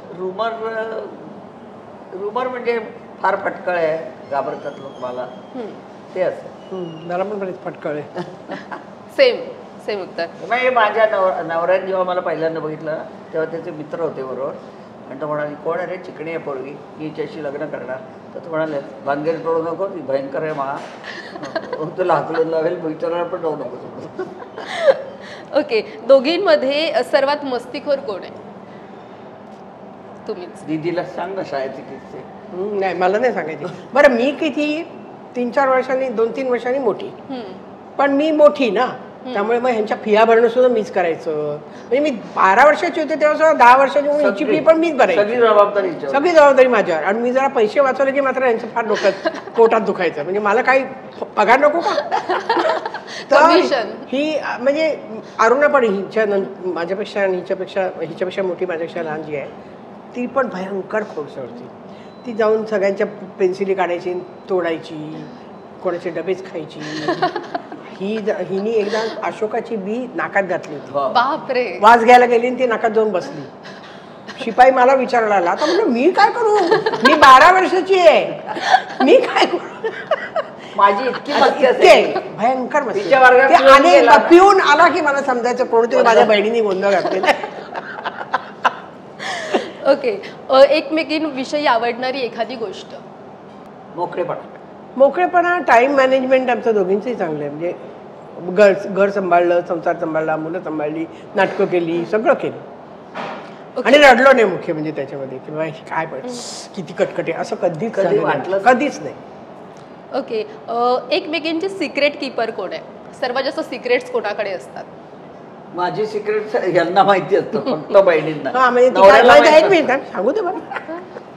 रुमर म्हणजे फार फटकळ आहे, घाबरतात लोक मला, ते असं. मला पण बरेच फटकळ आहे. सेम उत्तर. म्हणजे माझ्या नवऱ्याने जेव्हा मला पहिल्यांदा बघितलं तेव्हा त्याचे मित्र होते बरोबर, आणि तो म्हणाले, कोण आहे रे, चिकणी आहे पोरगी, मी हिच्याशी लग्न करणार. तर तो म्हणाले, भानगडी पडू नको, ती भयंकर आहे मा, तुला हाकलून लावेल, विचारायला पण जाऊ नको. ओके, दोघींमध्ये सर्वात मस्तीखोर कोण आहे? तुम्हीच. दीदीला सांग ना शाळेचे किस्से. नाही, मला नाही सांगायचे. बरं, मी किती 3-4 वर्षांनी 2-3 वर्षांनी मोठी, पण मी मोठी ना, त्यामुळे मग ह्यांच्या फिया भरणं सुद्धा मीच करायचं. म्हणजे मी 12 वर्षाची होते तेव्हा सुद्धा 10 वर्षाची म्हणून हिची फी पण मीच भरायची. सगळी जबाबदारी माझ्यावर. आणि मी जरा पैसे वाचवले की मात्र यांचं फार डोक्यात पोटात दुखायचं. म्हणजे मला काही पगार नको का? तर ही म्हणजे अरुणा पण माझ्यापेक्षा आणि हिच्यापेक्षा मोठी, माझ्यापेक्षा लहान जी आहे, ती पण भयंकर खोडसळ होती. ती जाऊन सगळ्यांच्या पेन्सिली काढायची, तोडायची, कोणाचे डबेच खायची. हिनी एकदा अशोकाची बी नाकात घातली होती. बापरे. वास घ्यायला गेली आणि ती नाकात जाऊन बसली. शिपाई मला विचारायला आला, आता म्हणलं मी काय करू, मी 12 वर्षाची आहे, मी काय करू. माझी इतकी मस्ती असते, भयंकर मस्ती. आणि पिऊन आला की मला समजायचं कोणतरी माझ्या बहिणीने गोंधळ घातलेला. ओके, एकमेकींविषयी आवडणारी एखादी गोष्ट? मोकळेपणा, टाइम मॅनेजमेंट आमचं दोघींचंही चांगलं आहे. म्हणजे घर सांभाळलं, संसार सांभाळला, मुलं सांभाळली, नाटकं केली, सगळं केलं. आणि रडलो नाही मुख्य म्हणजे त्याच्यामध्ये की बाई काय पण किती कटकटे, असं कधीच नाही. ओके, एकमेकींचे सिक्रेट कीपर कोण आहे? सर्वात जास्त सिक्रेट्स कोणाकडे असतात? माझी सिक्रेट यांना माहिती असतं, फक्त बहिणींना. सांगू दे बरं.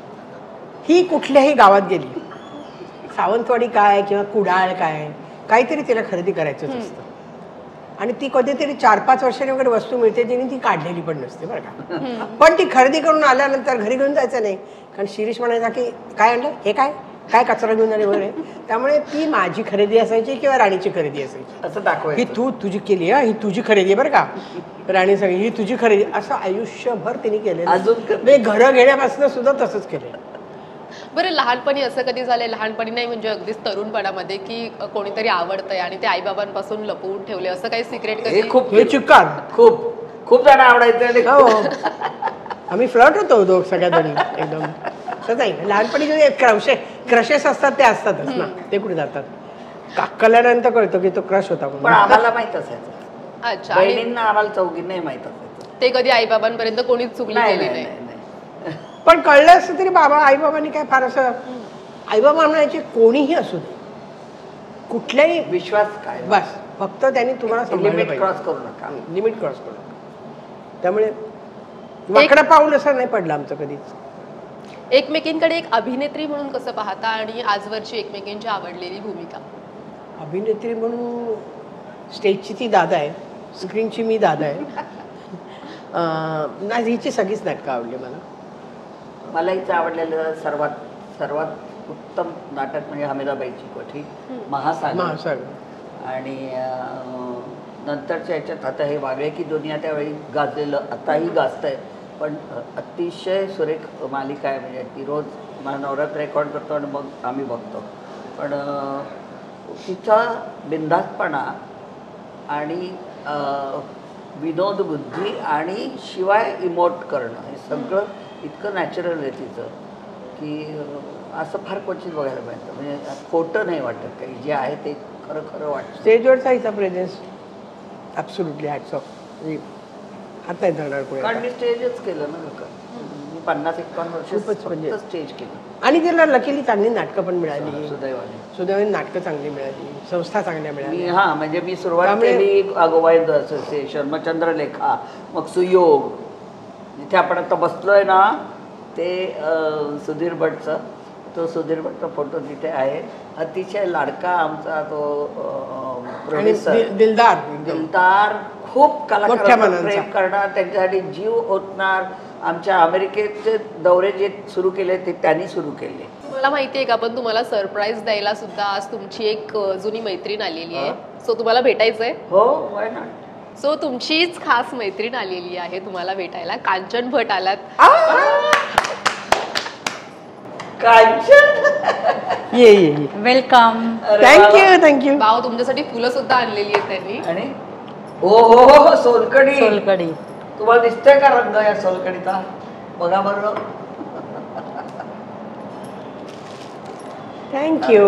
ही कुठल्याही गावात गेली, सावंतवाडी काय किंवा कुडाळ काय, काहीतरी तिला खरेदी करायचंच असतं. आणि ती कधीतरी 4-5 वर्षांनी वगैरे वस्तू मिळते जिने ती काढलेली पण नसते बरं का. पण ती खरेदी करून आल्यानंतर घरी घेऊन जायचं नाही, कारण शिरीष म्हणायचा की काय आणलं, हे काय कचरा घेऊन आले वगैरे. त्यामुळे ती माझी खरेदी असायची किंवा राणीची खरेदी असायची. असं दाखवायचं, ही तू तुझी केली, ही तुझी खरेदी आहे बरं का. राणी सांगितली ही तुझी खरेदी. असं आयुष्यभर तिने केलेलं. म्हणजे घरं घेण्यापासून सुद्धा तसंच केलं. बरं, लहानपणी असं कधी झालंय, लहानपणी नाही म्हणजे अगदीच तरुणपणामध्ये, की कोणीतरी आवडतंय आणि ते आईबाबांपासून लपवून ठेवले, असं काही सिक्रेट कधी? खूप चिक्कार, खूप जण आवडायचं. आम्ही फ्लर्ट होतो सगळ्या जणी एकदम. नाही, लहानपणी जे क्रशेस असतात ते असतातच ना, ते कुठे जातात. कल्यानंतर कळतो की तो क्रश होता म्हणून. पण आम्हाला माहित असायचं. अच्छा, बहिणींना आम्हाला चौघींनाही माहित असायचं. ते कधी आईबाबांपर्यंत कोणीच चुकली गेली नाही. पण कळलं असतं तरी आईबाबांनी काय फार असं, आईबाबा म्हणायचे कोणीही असू दे, कुठल्याही विश्वास काय, बस फक्त त्यांनी तुम्हाला लिमिट क्रॉस करू नका, लिमिट क्रॉस करू नका. त्यामुळे वाकडा पाऊल असं नाही पडलं आमचं कधीच. एकमेकींकडे एक अभिनेत्री म्हणून कसं पाहता आणि आजवरची एकमेकींची आवडलेली भूमिका? अभिनेत्री म्हणून स्टेजची ती दादा आहे, स्क्रीनची मी दादा आहे. नाही, हिची सगळीच नाटकं आवडली मला. मला हिचं आवडलेलं सर्वात उत्तम नाटक म्हणजे हमीराबाईची कोठी, महासागर. आणि नंतरच्या ह्याच्यात आता हे वागळे की दुनिया त्यावेळी गाजलेलं आताही गाजतं आहे, पण अतिशय सुरेख मालिका आहे. म्हणजे ती रोज मला नवरात्र रेकॉर्ड करतो आणि मग आम्ही बघतो. पण तिचा बिनधास्तपणा आणि विनोदबुद्धी आणि शिवाय इमोट करणं हे सगळं इतकं नॅचरल आहे तिचं की असं फार क्वचित बघायला मिळतं. म्हणजे खोटं नाही वाटत काही, जे आहे ते खरं खरं वाटतं. स्टेजवरचा हिचा प्रेझेन्स ॲब्सोल्युटली हॅट्स ऑफ. म्हणजे हात नाही धरणार कोणी. कारण मी स्टेजच केलं ना लोक. मी 50-51 वर्ष खूपच म्हणजे स्टेज केलं. आणि तिला लकीली चांगली नाटकं पण मिळाली. सुदैवाने नाटकं चांगली मिळाली, संस्था चांगल्या मी मिळाल्या. म्हणजे मी सुरुवात केली गोवाईद असोसिएशन, मग चंद्रलेखा, मग सुयोग. जिथे आपण आता बसलोय ना ते सुधीर भटचं, तो सुधीर भटचा फोटो तिथे आहे. अतिशय लाडका आमचा तो प्रोड्युसर दिलदार, खूप कलाकारांना प्रेम करणार, त्यांच्यासाठी जीव ओतणार. आमच्या अमेरिकेचे दौरे जे सुरू केले ते त्यांनी सुरू केले. मला माहिती आहे का, पण तुम्हाला सरप्राईज द्यायला सुद्धा आज तुमची एक जुनी मैत्रीण आलेली आहे. सो तुम्हाला भेटायचंय? हो, व्हाय नॉट. सो तुमचीच खास मैत्रीण आलेली आहे तुम्हाला भेटायला. कांचन भट आलात. कांचन, ये वेलकम. थँक्यू. भाऊ तुमच्यासाठी फुलं सुद्धा आणलेली आहेत त्यांनी. आणि हो सोलकडी. सोलकडी तुम्हाला दिसतंय का रंग या सोलकडीचा? बघा बरं. थँक्यू.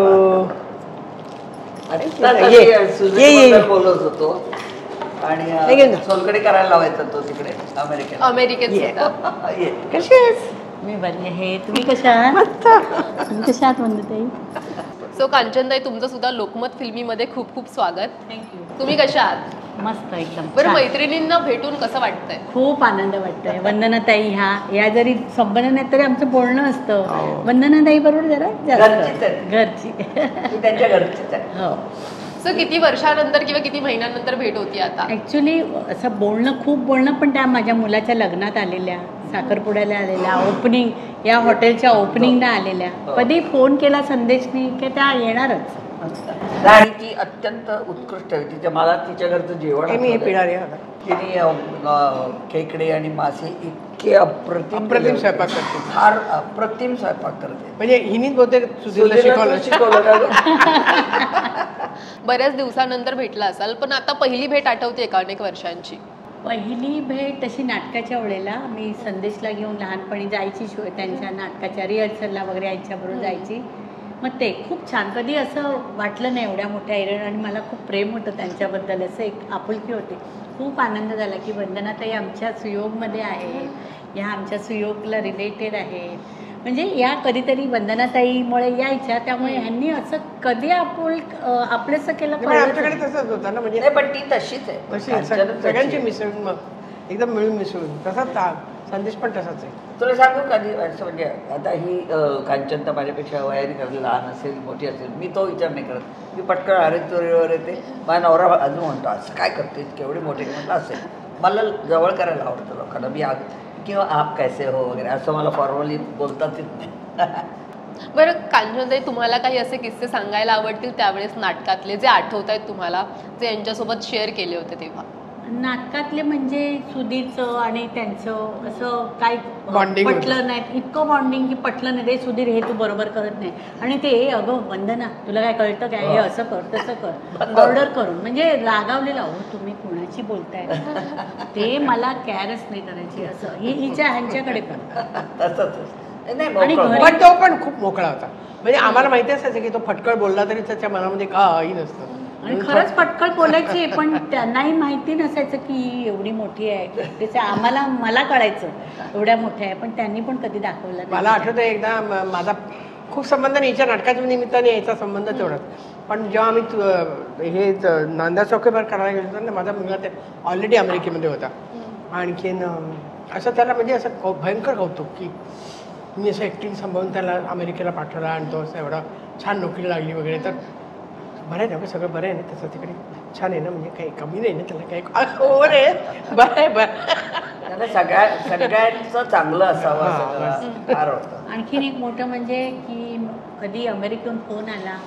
बोलत होतो आणि सोलकडी करायला लावायचा तो तिकडे अमेरिकेत. कशी आहेस? मी बरी आहे. तुम्ही कशा आहात? तुम्ही कशा आहात वंदताई? सो कांचनताई, तुमचं सुद्धा लोकमत फिल्मीमध्ये खूप खूप स्वागत. थँक्यू. तुम्ही कशा आहात? मस्त एकदम. बरं, मैत्रिणींना भेटून कसं वाटतंय? खूप आनंद वाटतोय. वंदनाताई या जरी संबंध नाही तरी आमचं बोलणं असतं. वंदनाताई बरोबर जरा जास्त घरची, त्यांच्या घरचीच आहे. हो. सो किती वर्षानंतर किंवा किती महिन्यानंतर भेट होती आता? ॲक्च्युली असं खूप बोलणं, पण त्या माझ्या मुलाच्या लग्नात आलेल्या, साखरपुड्याला आलेल्या, ओपनिंग या हॉटेलच्या ओपनिंगला आलेल्या. कधी फोन केला संदेशनी की त्या येणारच. आणि ती अत्यंत उत्कृष्ट आहे. तिच्या मला तिच्या घरचं जेवण तिने खेकडे आणि मासे इतके अप्रतिम स्वयंपाक करते. फार अप्रतिम स्वयंपाक करते. म्हणजे हिनीच बहुतेक शिकवलं. बऱ्याच दिवसानंतर भेटला असाल, पण आता पहिली भेट आठवते का अनेक वर्षांची? पहिली भेट तशी नाटकाच्या वेळेला मी संदेशला घेऊन लहानपणी जायची त्यांच्या नाटकाच्या रिहर्सलला वगैरे यांच्याबरोबर जायची. मग ते खूप छान, कधी असं वाटलं नाही एवढ्या मोठ्या एरियन, आणि मला खूप प्रेम होतं त्यांच्याबद्दल, असं एक आपुलकी होते. खूप आनंद झाला की वंदनाताई आमच्या सुयोगमध्ये आहे, ह्या आमच्या सुयोगला रिलेटेड आहेत. म्हणजे या कधीतरी वंदनाताईमुळे यायच्या, त्यामुळे ह्यांनी असं कधी आपलंसं केलं. आमच्याकडे तसंच होतं ना, म्हणजे पण ती तशीच आहे. सगळ्यांची मिसळून, मग एकदम मिळून मिसळून. तसाच संदेश पण तसाच आहे. तुला सांगू कधी असं, म्हणजे आता ही कांचन तर माझ्यापेक्षा वयाने करते, लहान असेल मोठी असेल, मी तो विचार नाही करत. मी पटकन अरे चोरीवर येते. माझा नवरा अजून म्हणतो असं काय करते, केवढे मोठे म्हटलं असेल. मला जवळ करायला आवडतं लोकांना. मी किंवा आप कैसे हो वगैरे असं मला फॉर्मली बोलताच येत नाही. बरं कांचनताई, तुम्हाला काही असे किस्से सांगायला आवडतील त्यावेळेस नाटकातले, जे आठवत आहेत तुम्हाला, जे यांच्यासोबत शेअर केले होते तेव्हा? नाटकातले म्हणजे सुधीरचं आणि त्यांचं असं काय पटलं नाही, इतकं बॉन्डिंग की पटलं नाही. ते सुधीर हे तू बरोबर करत नाही, आणि ते अगं वंदना तुला काय कळतं काय, हे असं कर तसं कर, ऑर्डर करून म्हणजे रागावलेला. हो तुम्ही कुणाची बोलताय, ते मला कॅरच नाही करायची, असं हिच्या ह्यांच्याकडे पण. पण तो पण खूप मोकळा होता. म्हणजे आम्हाला माहिती असायचं की तो फटकळ बोलला तरी त्याच्या मनामध्ये काही नसतं. आणि खरंच फटकळ बोलायची, पण त्यांनाही माहिती नसायचं की एवढी मोठी आहे. त्याचं मला कळायचं एवढ्या मोठ्या आहे, पण त्यांनी पण कधी दाखवलं नाही. मला आठवतं एकदा माझा खूप संबंध नाही, हिच्या नाटकाच्या निमित्ताने यायचा संबंध तेवढाच. पण जेव्हा आम्ही हे नांदा चौकीवर करायला गेलो होतो ना, माझा मुलगा ते ऑलरेडी अमेरिकेमध्ये होता. आणखीन असं त्याला म्हणजे असं भयंकर कौतुक की मी असं एकटीने सांभाळून त्याला अमेरिकेला पाठवला, आणि तो असं एवढा छान नोकरी लागली वगैरे. तर बरं आहे ना, सगळं बरं आहे ना त्याचं तिकडे, छान आहे ना, म्हणजे काही कमी नाही ना त्याला, काही हो रे, बरं आहे बरं. सगळ्यांचं चांगलं असावं फार होतं. आणखीन एक मोठं म्हणजे की कधी अमेरिकेहून फोन आला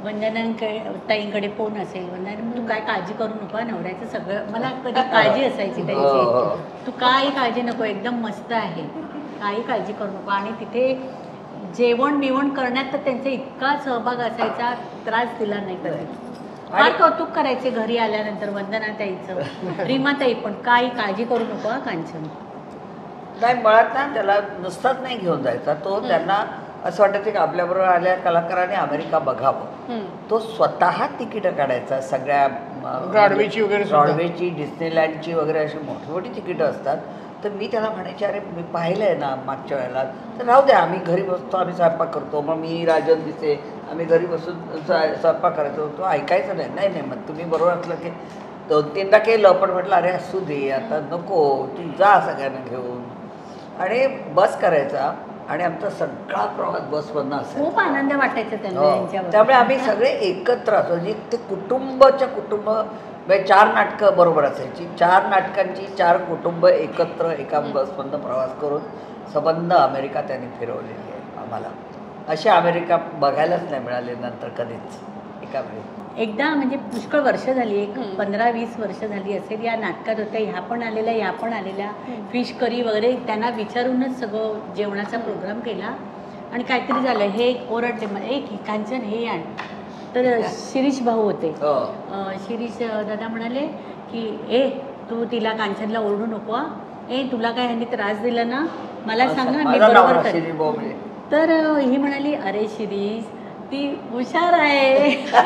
ताईंकडे फोन असेल, वंदना तू काय काळजी करू नको, नवऱ्याचं सगळं, मला कधी काळजी असायची त्यांची, तू काही काळजी नको, एकदम मस्त आहे, काही काळजी करू नको. आणि तिथे जेवण बिवण करण्यात तर त्यांचा इतका सहभाग असायचा, त्रास दिला नाही कधी. फार कौतुक करायचे घरी आल्यानंतर वंदना ताईचं, रीमा ताई पण, काही काळजी करू नको हा कांचन. नाही मुळात ना त्याला नुसताच नाही घेऊन जायचा तो, त्यांना असं वाटायचं की आपल्याबरोबर आल्या कलाकारांनी अमेरिका बघावं. तो स्वतः तिकीटं काढायचा सगळ्या ब्रॉडवेची वगैरे सुद्धा. ब्रॉडवेची, डिस्नीलँडची वगैरे अशी मोठी मोठी तिकीटं असतात. तर मी त्याला म्हणायचे अरे मी पाहिलं आहे ना मागच्या वेळेला, तर राहू द्या आम्ही घरी बसतो, आम्ही स्वयंपाक करतो. मग मी राजन दिसे आम्ही घरी बसून स्वयंपाक करायचो. तो ऐकायचं नाही, नाही नाही मग तुम्ही बरोबर असलं की 2-3दा केलं, पण म्हटलं अरे असू दे आता नको, तू जा सगळ्यांना घेऊन. आणि बस करायचा आणि आमचा सगळा प्रवास बसमधनं असायचा. खूप आनंद वाटायचा त्यांना त्यांच्यावर. त्यामुळे आम्ही सगळे एकत्र असो, म्हणजे ते कुटुंबाच्या कुटुंब म्हणजे 4 नाटकं बरोबर असायची, 4 नाटकांची 4 कुटुंब एकत्र एका बसमधनं प्रवास करून संबंध अमेरिका त्यांनी फिरवलेली आहे आम्हाला. अशी अमेरिका बघायलाच नाही मिळाली नंतर कधीच एका वेळी. एकदा म्हणजे पुष्कळ वर्ष झाली, एक 15-20 वर्ष झाली असेल, या नाटकात होत्या, ह्या पण आलेल्या, ह्या पण आलेल्या, फिश करी वगैरे त्यांना विचारूनच सगळं जेवणाचा प्रोग्राम केला. आणि काहीतरी झालं, हे ओरडले मला, एक कांचन हे आण. तर शिरीष भाऊ होते, शिरीष दादा म्हणाले की ए तू तिला कांचनला ओरडू नको, ए तुला काय ह्यांनी त्रास दिला ना मला सांग ना, मी बरोबर करेन. तर ही म्हणाली अरे शिरीष ती हुशार आहे,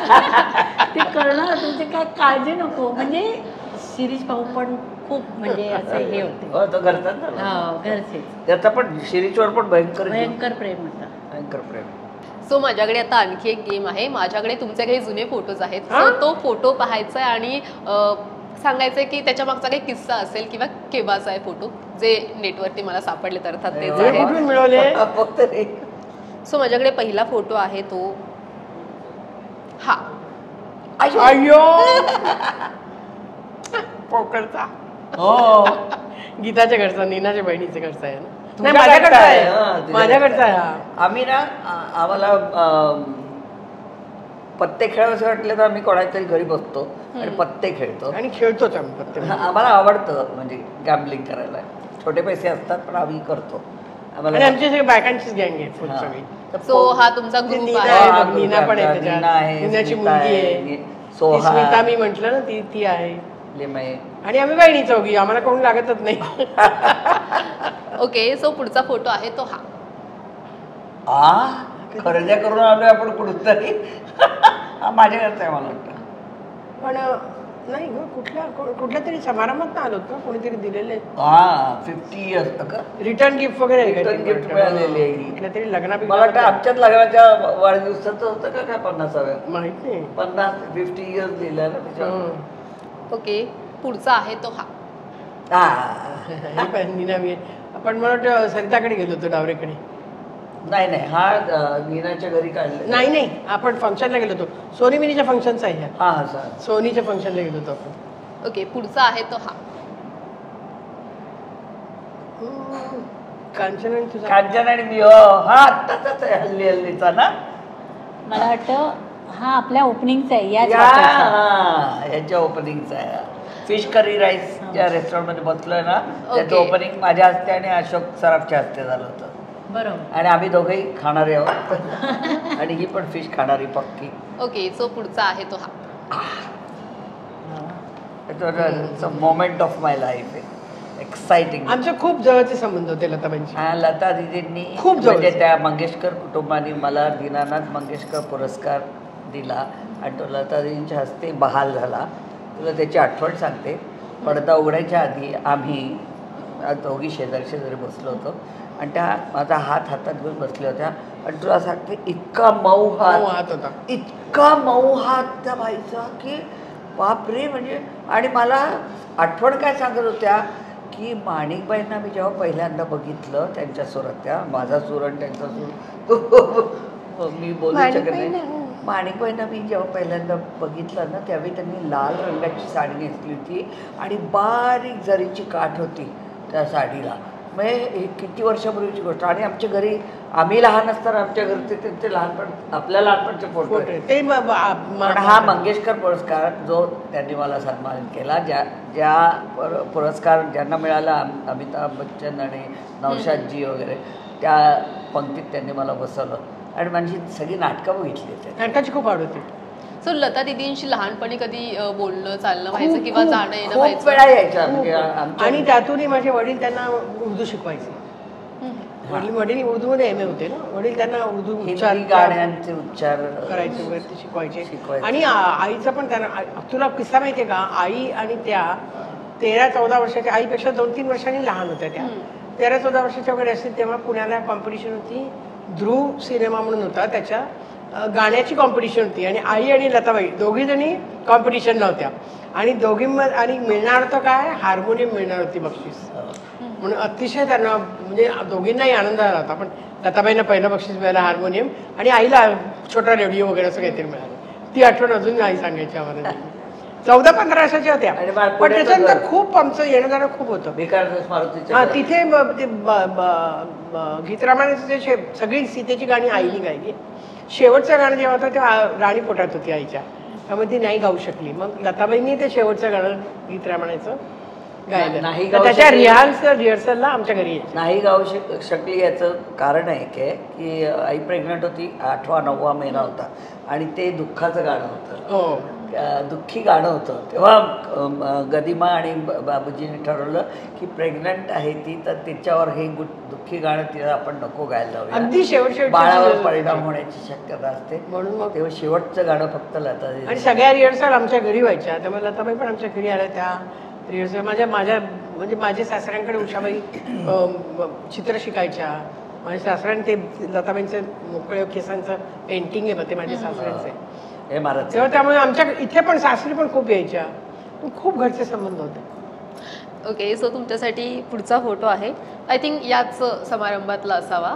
ती करणार, तुझी काय काळजी नको. म्हणजे शिरीष भाऊ पण खूप म्हणजे असे हे होते, तो घरचा घरचे, त्याचा पण शिरीषवर पण भयंकर प्रेम होता, भयंकर प्रेम. सो माझ्याकडे आता आणखी एक गेम आहे. माझ्याकडे तुमचे काही जुने फोटोज आहेत, सो तो फोटो पाहायचा आहे आणि सांगायचंय की त्याच्या मागचा काही किस्सा असेल किंवा केव्हाचा आहे फोटो, जे नेटवरती मला सापडले तर अर्थात तेच आहे. मिळवले. सो माझ्याकडे पहिला फोटो आहे तो हा. अय्यो पोकडचा, हो गीताच्या घरचा, नीनाच्या बहिणीच्या घरचा आहे ना. नाही माझ्याकडचा आहे, माझ्याकडचा आहे. आम्ही ना आम्हाला पत्ते खेळावं वाटलं तर आम्ही कोणाच्यातरी घरी बसतो आणि पत्ते खेळतो आणि खेळतोच आम्ही पत्ते. आम्हाला आवडतं म्हणजे गॅम्बलिंग करायला. छोटे पैसे असतात पण आम्ही करतो. आणि आमची सगळी बायकांचीच गँग आहे फुल सगळी. सो हा तुमचा ग्रुप नीना आहे. आहे, नीना पण आहे त्याच्यात, नीनाची मुलगी आहे, स्मिता मी म्हटलं ना ती आहे, आणि आम्ही बहिणी चौघी, आम्हाला कोण लागतच नाही. ओके, सो पुढचा फोटो आहे तो हा. खरेदी करून आलोय आपण कुठतरी. माझ्या घरचा आहे मला वाटतं. पण नाही ग, कुठल्या तरी समारंभात आलो का कोणीतरी दिलेले. 50 इयर्स का रिटर्न गिफ्ट वगैरे गिफ्ट मिळालेली आहे. कुठल्या तरी लग्ना, मला वाटतं आमच्याच लग्नाच्या वाढदिवसाचं होतं का काय 50व्या, माहित नाही. 50 इयर्स दिल्या ना त्याच्यावर. ओके, पुढचा आहे तो हा. आपण मला वाटतं सरिताकडे गेलो होतो, डावरेकडे. नाही नाही, हा नीनाच्या घरी काढले. नाही आपण फंक्शनला गेलो होतो, सोनी मिनीच्या फंक्शनचा आहे. हा सोनीच्या फंक्शनला गेलो होतो आपण. ओके, पुढचा आहे तो हा. कांचन आणि तुझा, कांचन आणि मी, हा आत्ताचाच आहे हल्लीचा ना. मला वाटतं हा आपल्या ओपनिंगचा आहे, ह्याच्या ओपनिंगचा आहे. फिश करी राईस ज्या रेस्टॉरंटमध्ये बसलोय ना, त्याचं ओपनिंग माझ्या हस्ते आणि अशोक सराफच्या हस्ते झालं होतं. बरोबर. आणि आम्ही दोघेही खाणारे आहोत आणि ही पण फिश खाणारी पक्की. ओके, सो पुढचा आहे तो हा. Moment of my life, exciting. आमचे खूप जवळचे संबंध होते लताबाईंची. लता दिदींनी खूप म्हणजे त्या मंगेशकर कुटुंबाने मला दीनानाथ मंगेशकर पुरस्कार दिला आणि तो लता दिदींच्या हस्ते बहाल झाला. तुला त्याची आठवण सांगते. पडदा उघडायच्या आधी आम्ही दोघी शेजारी बसलो होतो आणि त्या माझा हातात घेऊन बसल्या होत्या आणि तुला सांगते इतका मऊ हात होता, इतका मऊ हात त्या बाईचा की बापरे. म्हणजे आणि मला आठवण काय सांगत होत्या की माणिकबाईंना मी जेव्हा पहिल्यांदा बघितलं, त्यांच्या सुरात, त्या माझा सूर आणि त्यांचा सूर मी बोलू शकत नाही. माणिकबाईंना मी जेव्हा पहिल्यांदा बघितलं ना, त्यावेळी त्यांनी लाल रंगाची साडी नेसली होती आणि बारीक जरीची काठ होती त्या साडीला. म्हणजे ही किती वर्षापूर्वीची गोष्ट. आणि आमच्या घरी आम्ही लहान असताना आमच्या घरचे त्यांचे लहानपण आपल्या लहानपणचे फोटो आहेत. ते पण हा मंगेशकर पुरस्कार जो त्यांनी मला सन्मानित केला, ज्या पुरस्कार ज्यांना मिळाला, अमिताभ बच्चन आणि नौशादजी वगैरे, त्या पंक्तीत त्यांनी मला बसवलं आणि माझी सगळी नाटकं बघितली. नाटकाची खूप आवड होती. सो लता दिदींशी लहानपणी कधी बोलणं चालणं व्हायचं किंवा जाणं येणं खूप व्हायचं? वेळा यायच्या. म्हणजे आमच्या आणि त्यातूनही माझे वडील त्यांना उर्दू शिकवायचे. वडील उर्दूमध्ये एम ए होते ना, वडील त्यांना उर्दू उच्चार गाण्यांचे उच्चार करायचे वगैरे ते शिकवायचे. शिकवायचे. आणि आईचं पण त्यांना, तुला किस्सा माहितीये का, आई आणि त्या 13-14 वर्षाच्या, आईपेक्षा 2-3 वर्षांनी लहान होत्या त्या. 13-14 वर्षाच्या वगैरे असतील तेव्हा पुण्याला कॉम्पिटिशन होती, ध्रुव सिनेमा म्हणून होता, त्याच्या गाण्याची कॉम्पिटिशन होती. आणि आई आणि लताबाई दोघी जणी कॉम्पिटिशनला होत्या. आणि दोघींमध्ये आणि मिळणार होतं काय, हार्मोनियम मिळणार होती बक्षीस. म्हणून अतिशय त्यांना, म्हणजे दोघींनाही आनंद झाला होता. पण लताबाईंना पहिलं बक्षीस मिळालं हार्मोनियम, आणि आईला छोटा रेडिओ वगैरे असं काहीतरी मिळालं. ती आठवण अजून आई सांगायची आम्हाला. 14-15 वर्षाच्या होत्या. पण त्याच्यानंतर खूप आमचं येणं जाणं खूप होतं. हा, तिथे गीतरामायणाचे सगळी सीतेची गाणी आईने गायली. शेवटचं गाणं जेव्हा होतं तेव्हा राणी पोटात होती आईच्या, त्यामुळे ती नाही गाऊ शकली. मग लताबाईंनी ते शेवटचं गाणं गीतरामायणाचं गायलं. नाही त्याच्या रिहर्सलला आमच्या घरी यायची. नाही गाऊ शकली याचं कारण आहे की आई प्रेग्नंट होती, 8वा-9वा महिना होता आणि ते दुःखाचं गाणं होतं. हो, दुःखी गाणं होतं. तेव्हा गदिमा आणि बाबूजीने ठरवलं की प्रेग्नंट आहे ती, तर त्याच्यावर हे दुःखी गाणं तिला आपण नको गायला लावूया. अगदी शेवट बाळावर परिणाम होण्याची शक्यता असते. म्हणून मग तेव्हा शेवटचं गाणं फक्त लता. आणि सगळ्या रिहर्सल आमच्या घरी व्हायच्या. त्यामुळे लताबाई पण आमच्या घरी आल्या त्या रिहर्सल. म्हणजे माझ्या सासऱ्यांकडे उषाबाई चित्र शिकायच्या. माझ्या सासऱ्याने ते लताबाईंचं मोकळ्या केसांचं पेंटिंग आहे ते माझ्या सासऱ्यांचं आहे. हे महाराज तेव्हा त्यामुळे आमच्या इथे पण सासरी पण खूप यायच्या. खूप घरचे संबंध होते. ओके, सो तुमच्यासाठी पुढचा फोटो आहे, आय थिंक याच समारंभातला असावा.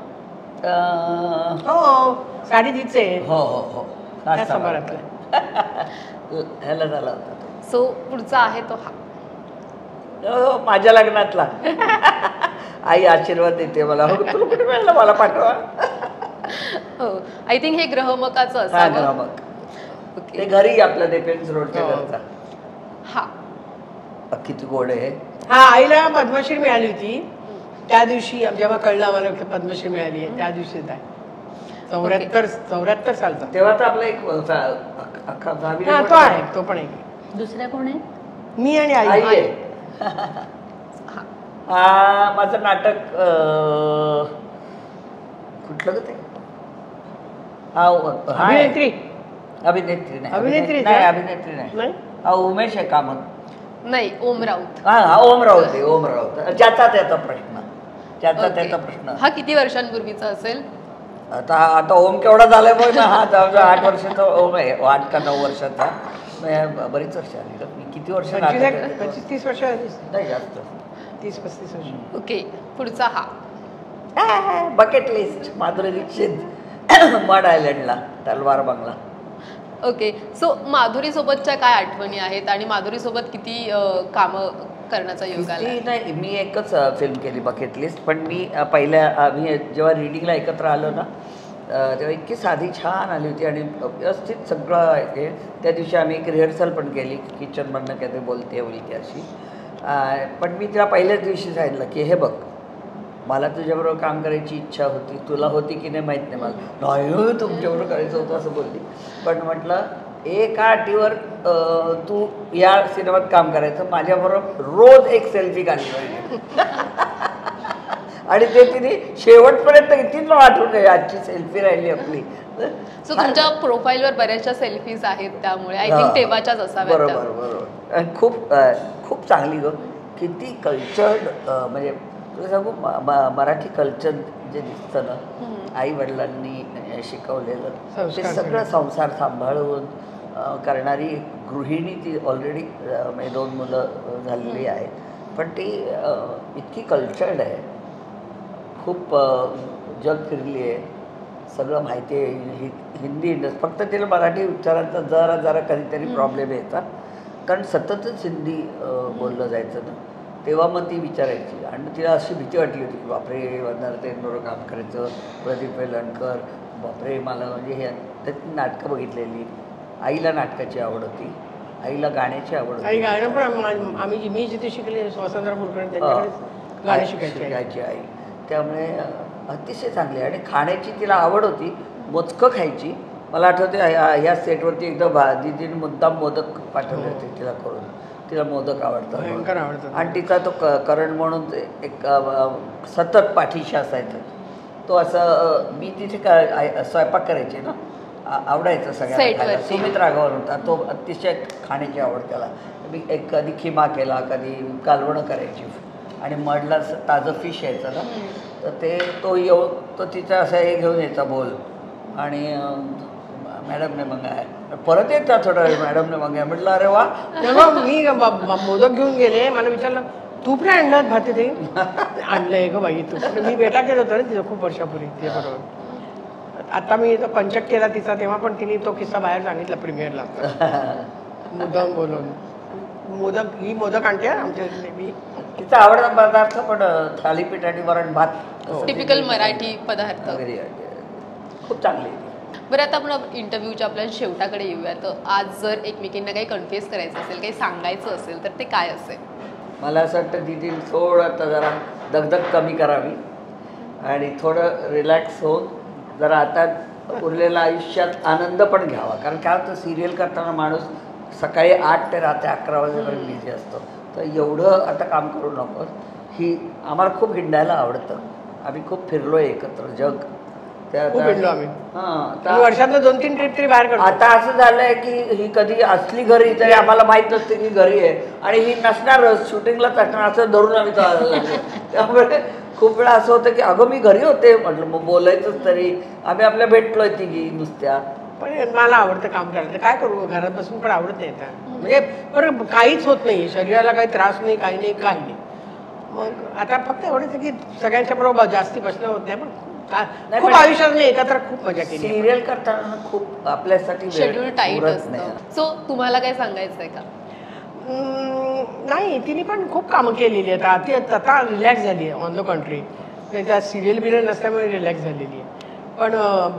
हो, साडी दिचे. हो हो हो, त्या समारंभातला ह्याला झाला होता. सो पुढचा आहे तो हा. माझ्या लग्नातला. आई आशीर्वाद देते मला, हो तुला कुठे मिळालं, मला पाठवा. हो, आय थिंक हे ग्रहमकाचं हा, असावं. ग्रामक. ओके, ते घरी आपलं डेफेन्स रोडच्या घरचा. हा किती गोड आहे. हा, आईला पद्मश्री मिळाली होती त्या दिवशी. जेव्हा कळलं आम्हाला पद्मश्री मिळाली आहे त्या दिवशी 74 सालचा. तेव्हा तर आपला एक अख्खा हा, तो आहे, तो पण आहे. दुसऱ्या कोण आहे? मी आणि आई आई. आहे. हा, माझं नाटक कुठलं ते? अभिनेत्री अभिनेत्री नाही. अभिनेत्री नाही, अभिनेत्री नाही. हा, उमेश आहे कामत. नाही, ओम राऊत. हा, ओम राऊत आहे. ओम राऊत, ज्याचा त्याचा प्रश्न. ओके. हा किती वर्षांपूर्वीचा असेल? आता ओम केवढा झालाय बघ ना. हा, जवळजवळ 8 वर्षाचा ओम आहे, 8 का 9 वर्षाचा. बरीच वर्ष आली. मी किती वर्ष? 25-30 वर्ष नाही, जास्त 30-35 वर्ष. ओके, पुढचा हा. Bucket list. Madhuri Dixit Mud आयलंडला, तलवार बंगला. ओके, सो माधुरी सोबतच्या काय आठवणी आहेत आणि माधुरी सोबत किती कामं करण्याचा योग आला? नाही, मी एकच फिल्म केली बकेट लिस्ट. पण मी मी जेव्हा रिडिंगला एकत्र आलो ना, तेव्हा इतकी साधी छान आली होती आणि व्यवस्थित सगळं आहे. त्या दिवशी आम्ही एक रिहर्सल पण केली, किचनमधनं काहीतरी बोलते अशी. पण मी तिला पहिल्याच दिवशी सांगितलं की हे बघ, मला तुझ्याबरोबर काम करायची इच्छा होती, तुला होती की नाही माहीत नाही मला. नाही, तुमच्याबरोबर करायचं होतं असं बोलली. पण म्हटलं एका अटीवर तू या सिनेमात काम करायचं, माझ्याबरोबर रोज एक सेल्फी काढली पाहिजे. आणि ते तिने शेवटपर्यंत किती आठवण आहे. आजची सेल्फी राहिली आपली. सो तुमच्या प्रोफाईलवर बऱ्याचशा सेल्फीज आहेत, त्यामुळे आय थिंक तेव्हाच्याच असाव्या. बरोबर. आणि खूप चांगली ग. किती कल्चर्ड, म्हणजे तुला सांगू, मराठी कल्चर जे दिसतं ना, आई वडिलांनी शिकवलेलं ते सगळं, संसार सांभाळून करणारी गृहिणी ती ऑलरेडी, म्हणजे 2 मुलं झालेली आहेत. पण ती इतकी कल्चर्ड आहे, खूप जग फिरली आहे, सगळं माहिती आहे. हिंदी इंडस्ट्री, फक्त तिला मराठी उच्चारांचा जरा कधीतरी प्रॉब्लेम यायचा, कारण सततच हिंदी बोललं जायचं ना. तेव्हा मग ती विचारायची आणि तिला अशी भीती वाटली होती की बापरे वंदना ताईंबरोबर काम करायचं, प्रदीप वेलणकर, बापरे मला म्हणजे हे. तर ती नाटकं बघितलेली. आईला नाटकाची आवड होती, आईला गाण्याची आवड आई होती. गाणं पण आम्ही मी जिथे शिकले वसंतराव कुलकर्णी त्यांच्याकडे गाणे शिकायची आई. त्यामुळे अतिशय चांगली. आणि खाण्याची तिला आवड होती, मोजकं खायची. मला आठवते ह्या सेटवरती एकदा दीदीने मुद्दाम मोदक पाठवले होते तिला करून. तिला मोदक आवडतात भयंकर आवडतात. आणि तिचा तो करण म्हणून एक सतत पाठीशी असायचं. तो असं मी तिथे स्वयंपाक करायचे ना, आवडायचं सगळ्यांना. सुमित राघवन होता तो, अतिशय खाण्याची आवड त्याला. मी कधी खिमा केला, कधी कालवणं करायची आणि मडला ताजं फिश यायचं ना, तर तो तिचा असा हे घेऊन यायचा बोल आणि मॅडमने मंगाय, परत येतात थोडा वेळ मॅडमने मंगाय. म्हटलं अरे वा. तेव्हा मी मोदक घेऊन गेले, मला विचारलं तूप नाही आणलं भाती ते आणलंय ग बाई तूप. मी बेटा केलं होतं ना तिथं खूप वर्षापूर्वी तिच्याबरोबर. आता मी तो पंचक केला तिचा, तेव्हा पण तिने तो किस्सा बाहेर सांगितला प्रीमियरला मुद्दाम बोलून. मोदक आणते आमच्या नेहमी. तिचा आवडता पदार्थ पण थालीपीठ आणि वरण भात, टिपिकल मराठी पदार्थ वगैरे खूप चांगली. बरं, आता आपण इंटरव्ह्यूच्या आपल्या शेवटाकडे येऊया. तर आज जर एकमेकींना काही कन्फ्युज करायचं असेल, काही सांगायचं असेल, तर ते काय असेल? मला असं वाटतं दीदी थोडं आता जरा दगदग कमी करावी आणि थोडं रिलॅक्स होऊन जरा आता उरलेल्या आयुष्यात आनंद पण घ्यावा. कारण काय होतं, सिरियल करताना माणूस सकाळी 8 ते रात्री 11 वाजेपर्यंत बिझी असतो. तर एवढं आता काम करू नको. आम्हाला खूप हिंडायला आवडतं, आम्ही खूप फिरलो एकत्र जग. आम्ही वर्षातलं 2-3 ट्रिप तरी बाहेर काढतो. आता असं झालंय की ही कधी असली घरी तरी आम्हाला माहित नसते की घरी आहे आणि ही नसणारच, शूटिंगलाच असणार असं धरून आम्ही चालायला लागलो. त्यामुळे खूप वेळा असं होतं की अगं मी घरी होते, म्हटलं मग बोलायचंच तरी. आम्ही आपल्या भेटलोय तिघी नुसत्या. पण मला आवडतं काम करायचं, काय करू घरात बसून पण आवडत नाही. म्हणजे पण काहीच होत नाही, शरीराला काही त्रास नाही, काही नाही. मग आता फक्त एवढंच की सगळ्यांच्या बरोबर जास्ती बसणं होत नाही, पण खूप आयुष्यात एकत्र खूप मजा केली. सिरियल करताना खूप आपल्यासाठी शेड्यूल टाईट असतं. सो तुम्हाला काय सांगायचं आहे का? नाही, तिने पण खूप कामं केलेली आहेत. ती आता रिलॅक्स झाली आहे ऑन द कंट्री. त्या सिरियल बिरियल नसल्यामुळे रिलॅक्स झालेली आहे. पण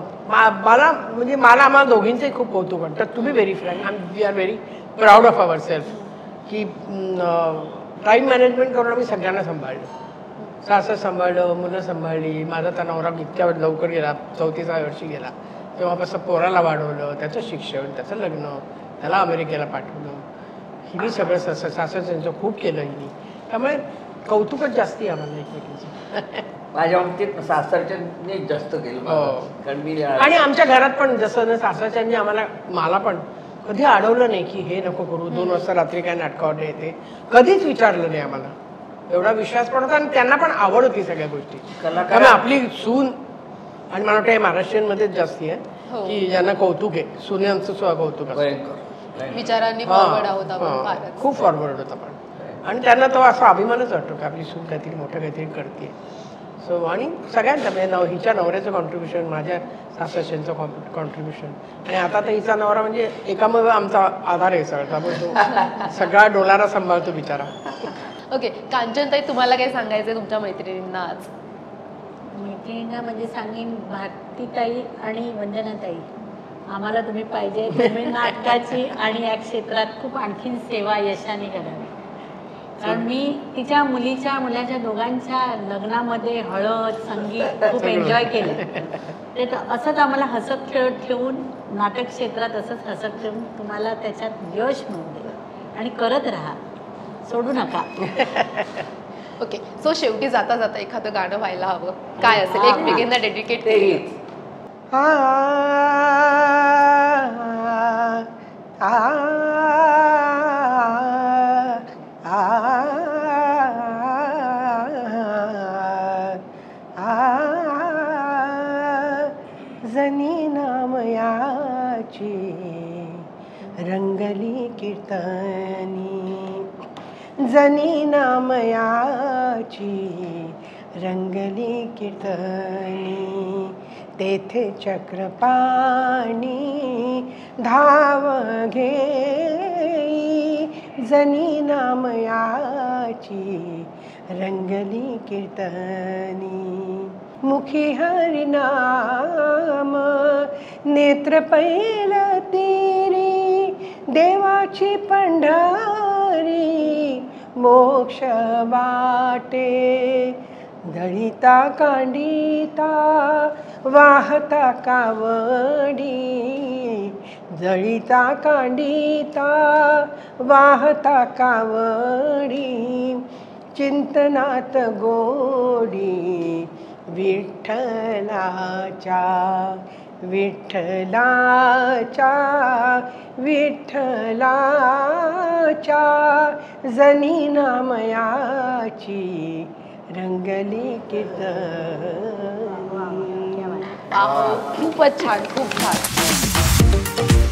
आम्हाला दोघींचंही खूप कौतुक वाटतं. To be very frank, we are very proud of our self की टाईम मॅनेजमेंट करून आम्ही सगळ्यांना सांभाळलं. सासर सांभाळलं, मुलं सांभाळली. माझा तर नवरा इतक्या लवकर गेला, 34व्या वर्षी गेला. तेव्हापासून पोराला वाढवलं, त्याचं शिक्षण, त्याचं लग्न, त्याला अमेरिकेला पाठवलं. हिनी सगळं सासरचं खूप केलं हिनी. त्यामुळे कौतुकच जास्ती आम्हाला एकमेकींचं. माझ्या बाबतीत सासरच्यांनी जास्त केलं, कारण मी आणि आमच्या घरात पण जसं सासरच्यांनी मला पण कधी अडवलं नाही की हे नको करू, 2 वाजता रात्री काय नाटकावर येते, कधीच विचारलं नाही आम्हाला. एवढा विश्वास पण होता आणि त्यांना पण आवड होती सगळ्या गोष्टी. त्यामुळे आपली सून, आणि मला वाटतं महाराष्ट्रीयन मध्येच जास्ती आहे की ज्यांना कौतुक आहे, सुन्यांचं कौतुक असतं. विचारांनी फॉरवर्ड आहोत आपण, खूप फॉरवर्ड होत आपण. आणि त्यांना तो असा अभिमानच वाटतो की आपली सून काहीतरी मोठं काहीतरी करते. सो आणि सगळ्यांचं म्हणजे हिच्या नवऱ्याचं कॉन्ट्रीब्युशन, माझ्या सासरच्यांचं कॉन्ट्रीब्युशन, आणि आता तर हिचा नवरा म्हणजे एकामुळे आमचा आधार आहे सगळा. सगळा डोलारा सांभाळतो बिचारा. ओके, कांचनताई, तुम्हाला काय सांगायचंय तुमच्या मैत्रिणींना आज? मैत्रिणींना म्हणजे सांगेन, भारतीताई आणि वंदनाताई, आम्हाला तुम्ही पाहिजे. तुम्ही नाटकाची आणि या क्षेत्रात खूप आणखीन सेवा यशाने करावी. कारण मी तिच्या मुलाच्या दोघांच्या लग्नामध्ये हळद, संगीत खूप एन्जॉय केलं. ते असंच आम्हाला हसत खेळत ठेवून, नाटक क्षेत्रात असंच हसत ठेवून तुम्हाला त्याच्यात यश मिळू दे आणि करत राहा, सोडू नका. ओके, सो शेवटी जाता जाता एखादं गाणं व्हायला हवं, काय असेल एकमेकींना डेडिकेट केली? जनी नामयाची रंगली कीर्तनी, जनी नामयाची रंगली कीर्तनी, तेथे चक्रपाणी धाव घेई, जनी नामयाची रंगली कीर्तनी मुखी हरिनाम नेत्र पैल तेरी देवाची पंढरी मोक्ष वाटे दळिता कांडिता वाहता कावडी जळिता कांडिता वाहता कावडी चिंतनात गोडी विठ्ठलाच्या विठ्ठलाच्या विठ्ठलाच्या जनी नामयाची रंगली कीर्तनी. खूपच छान, खूप छान.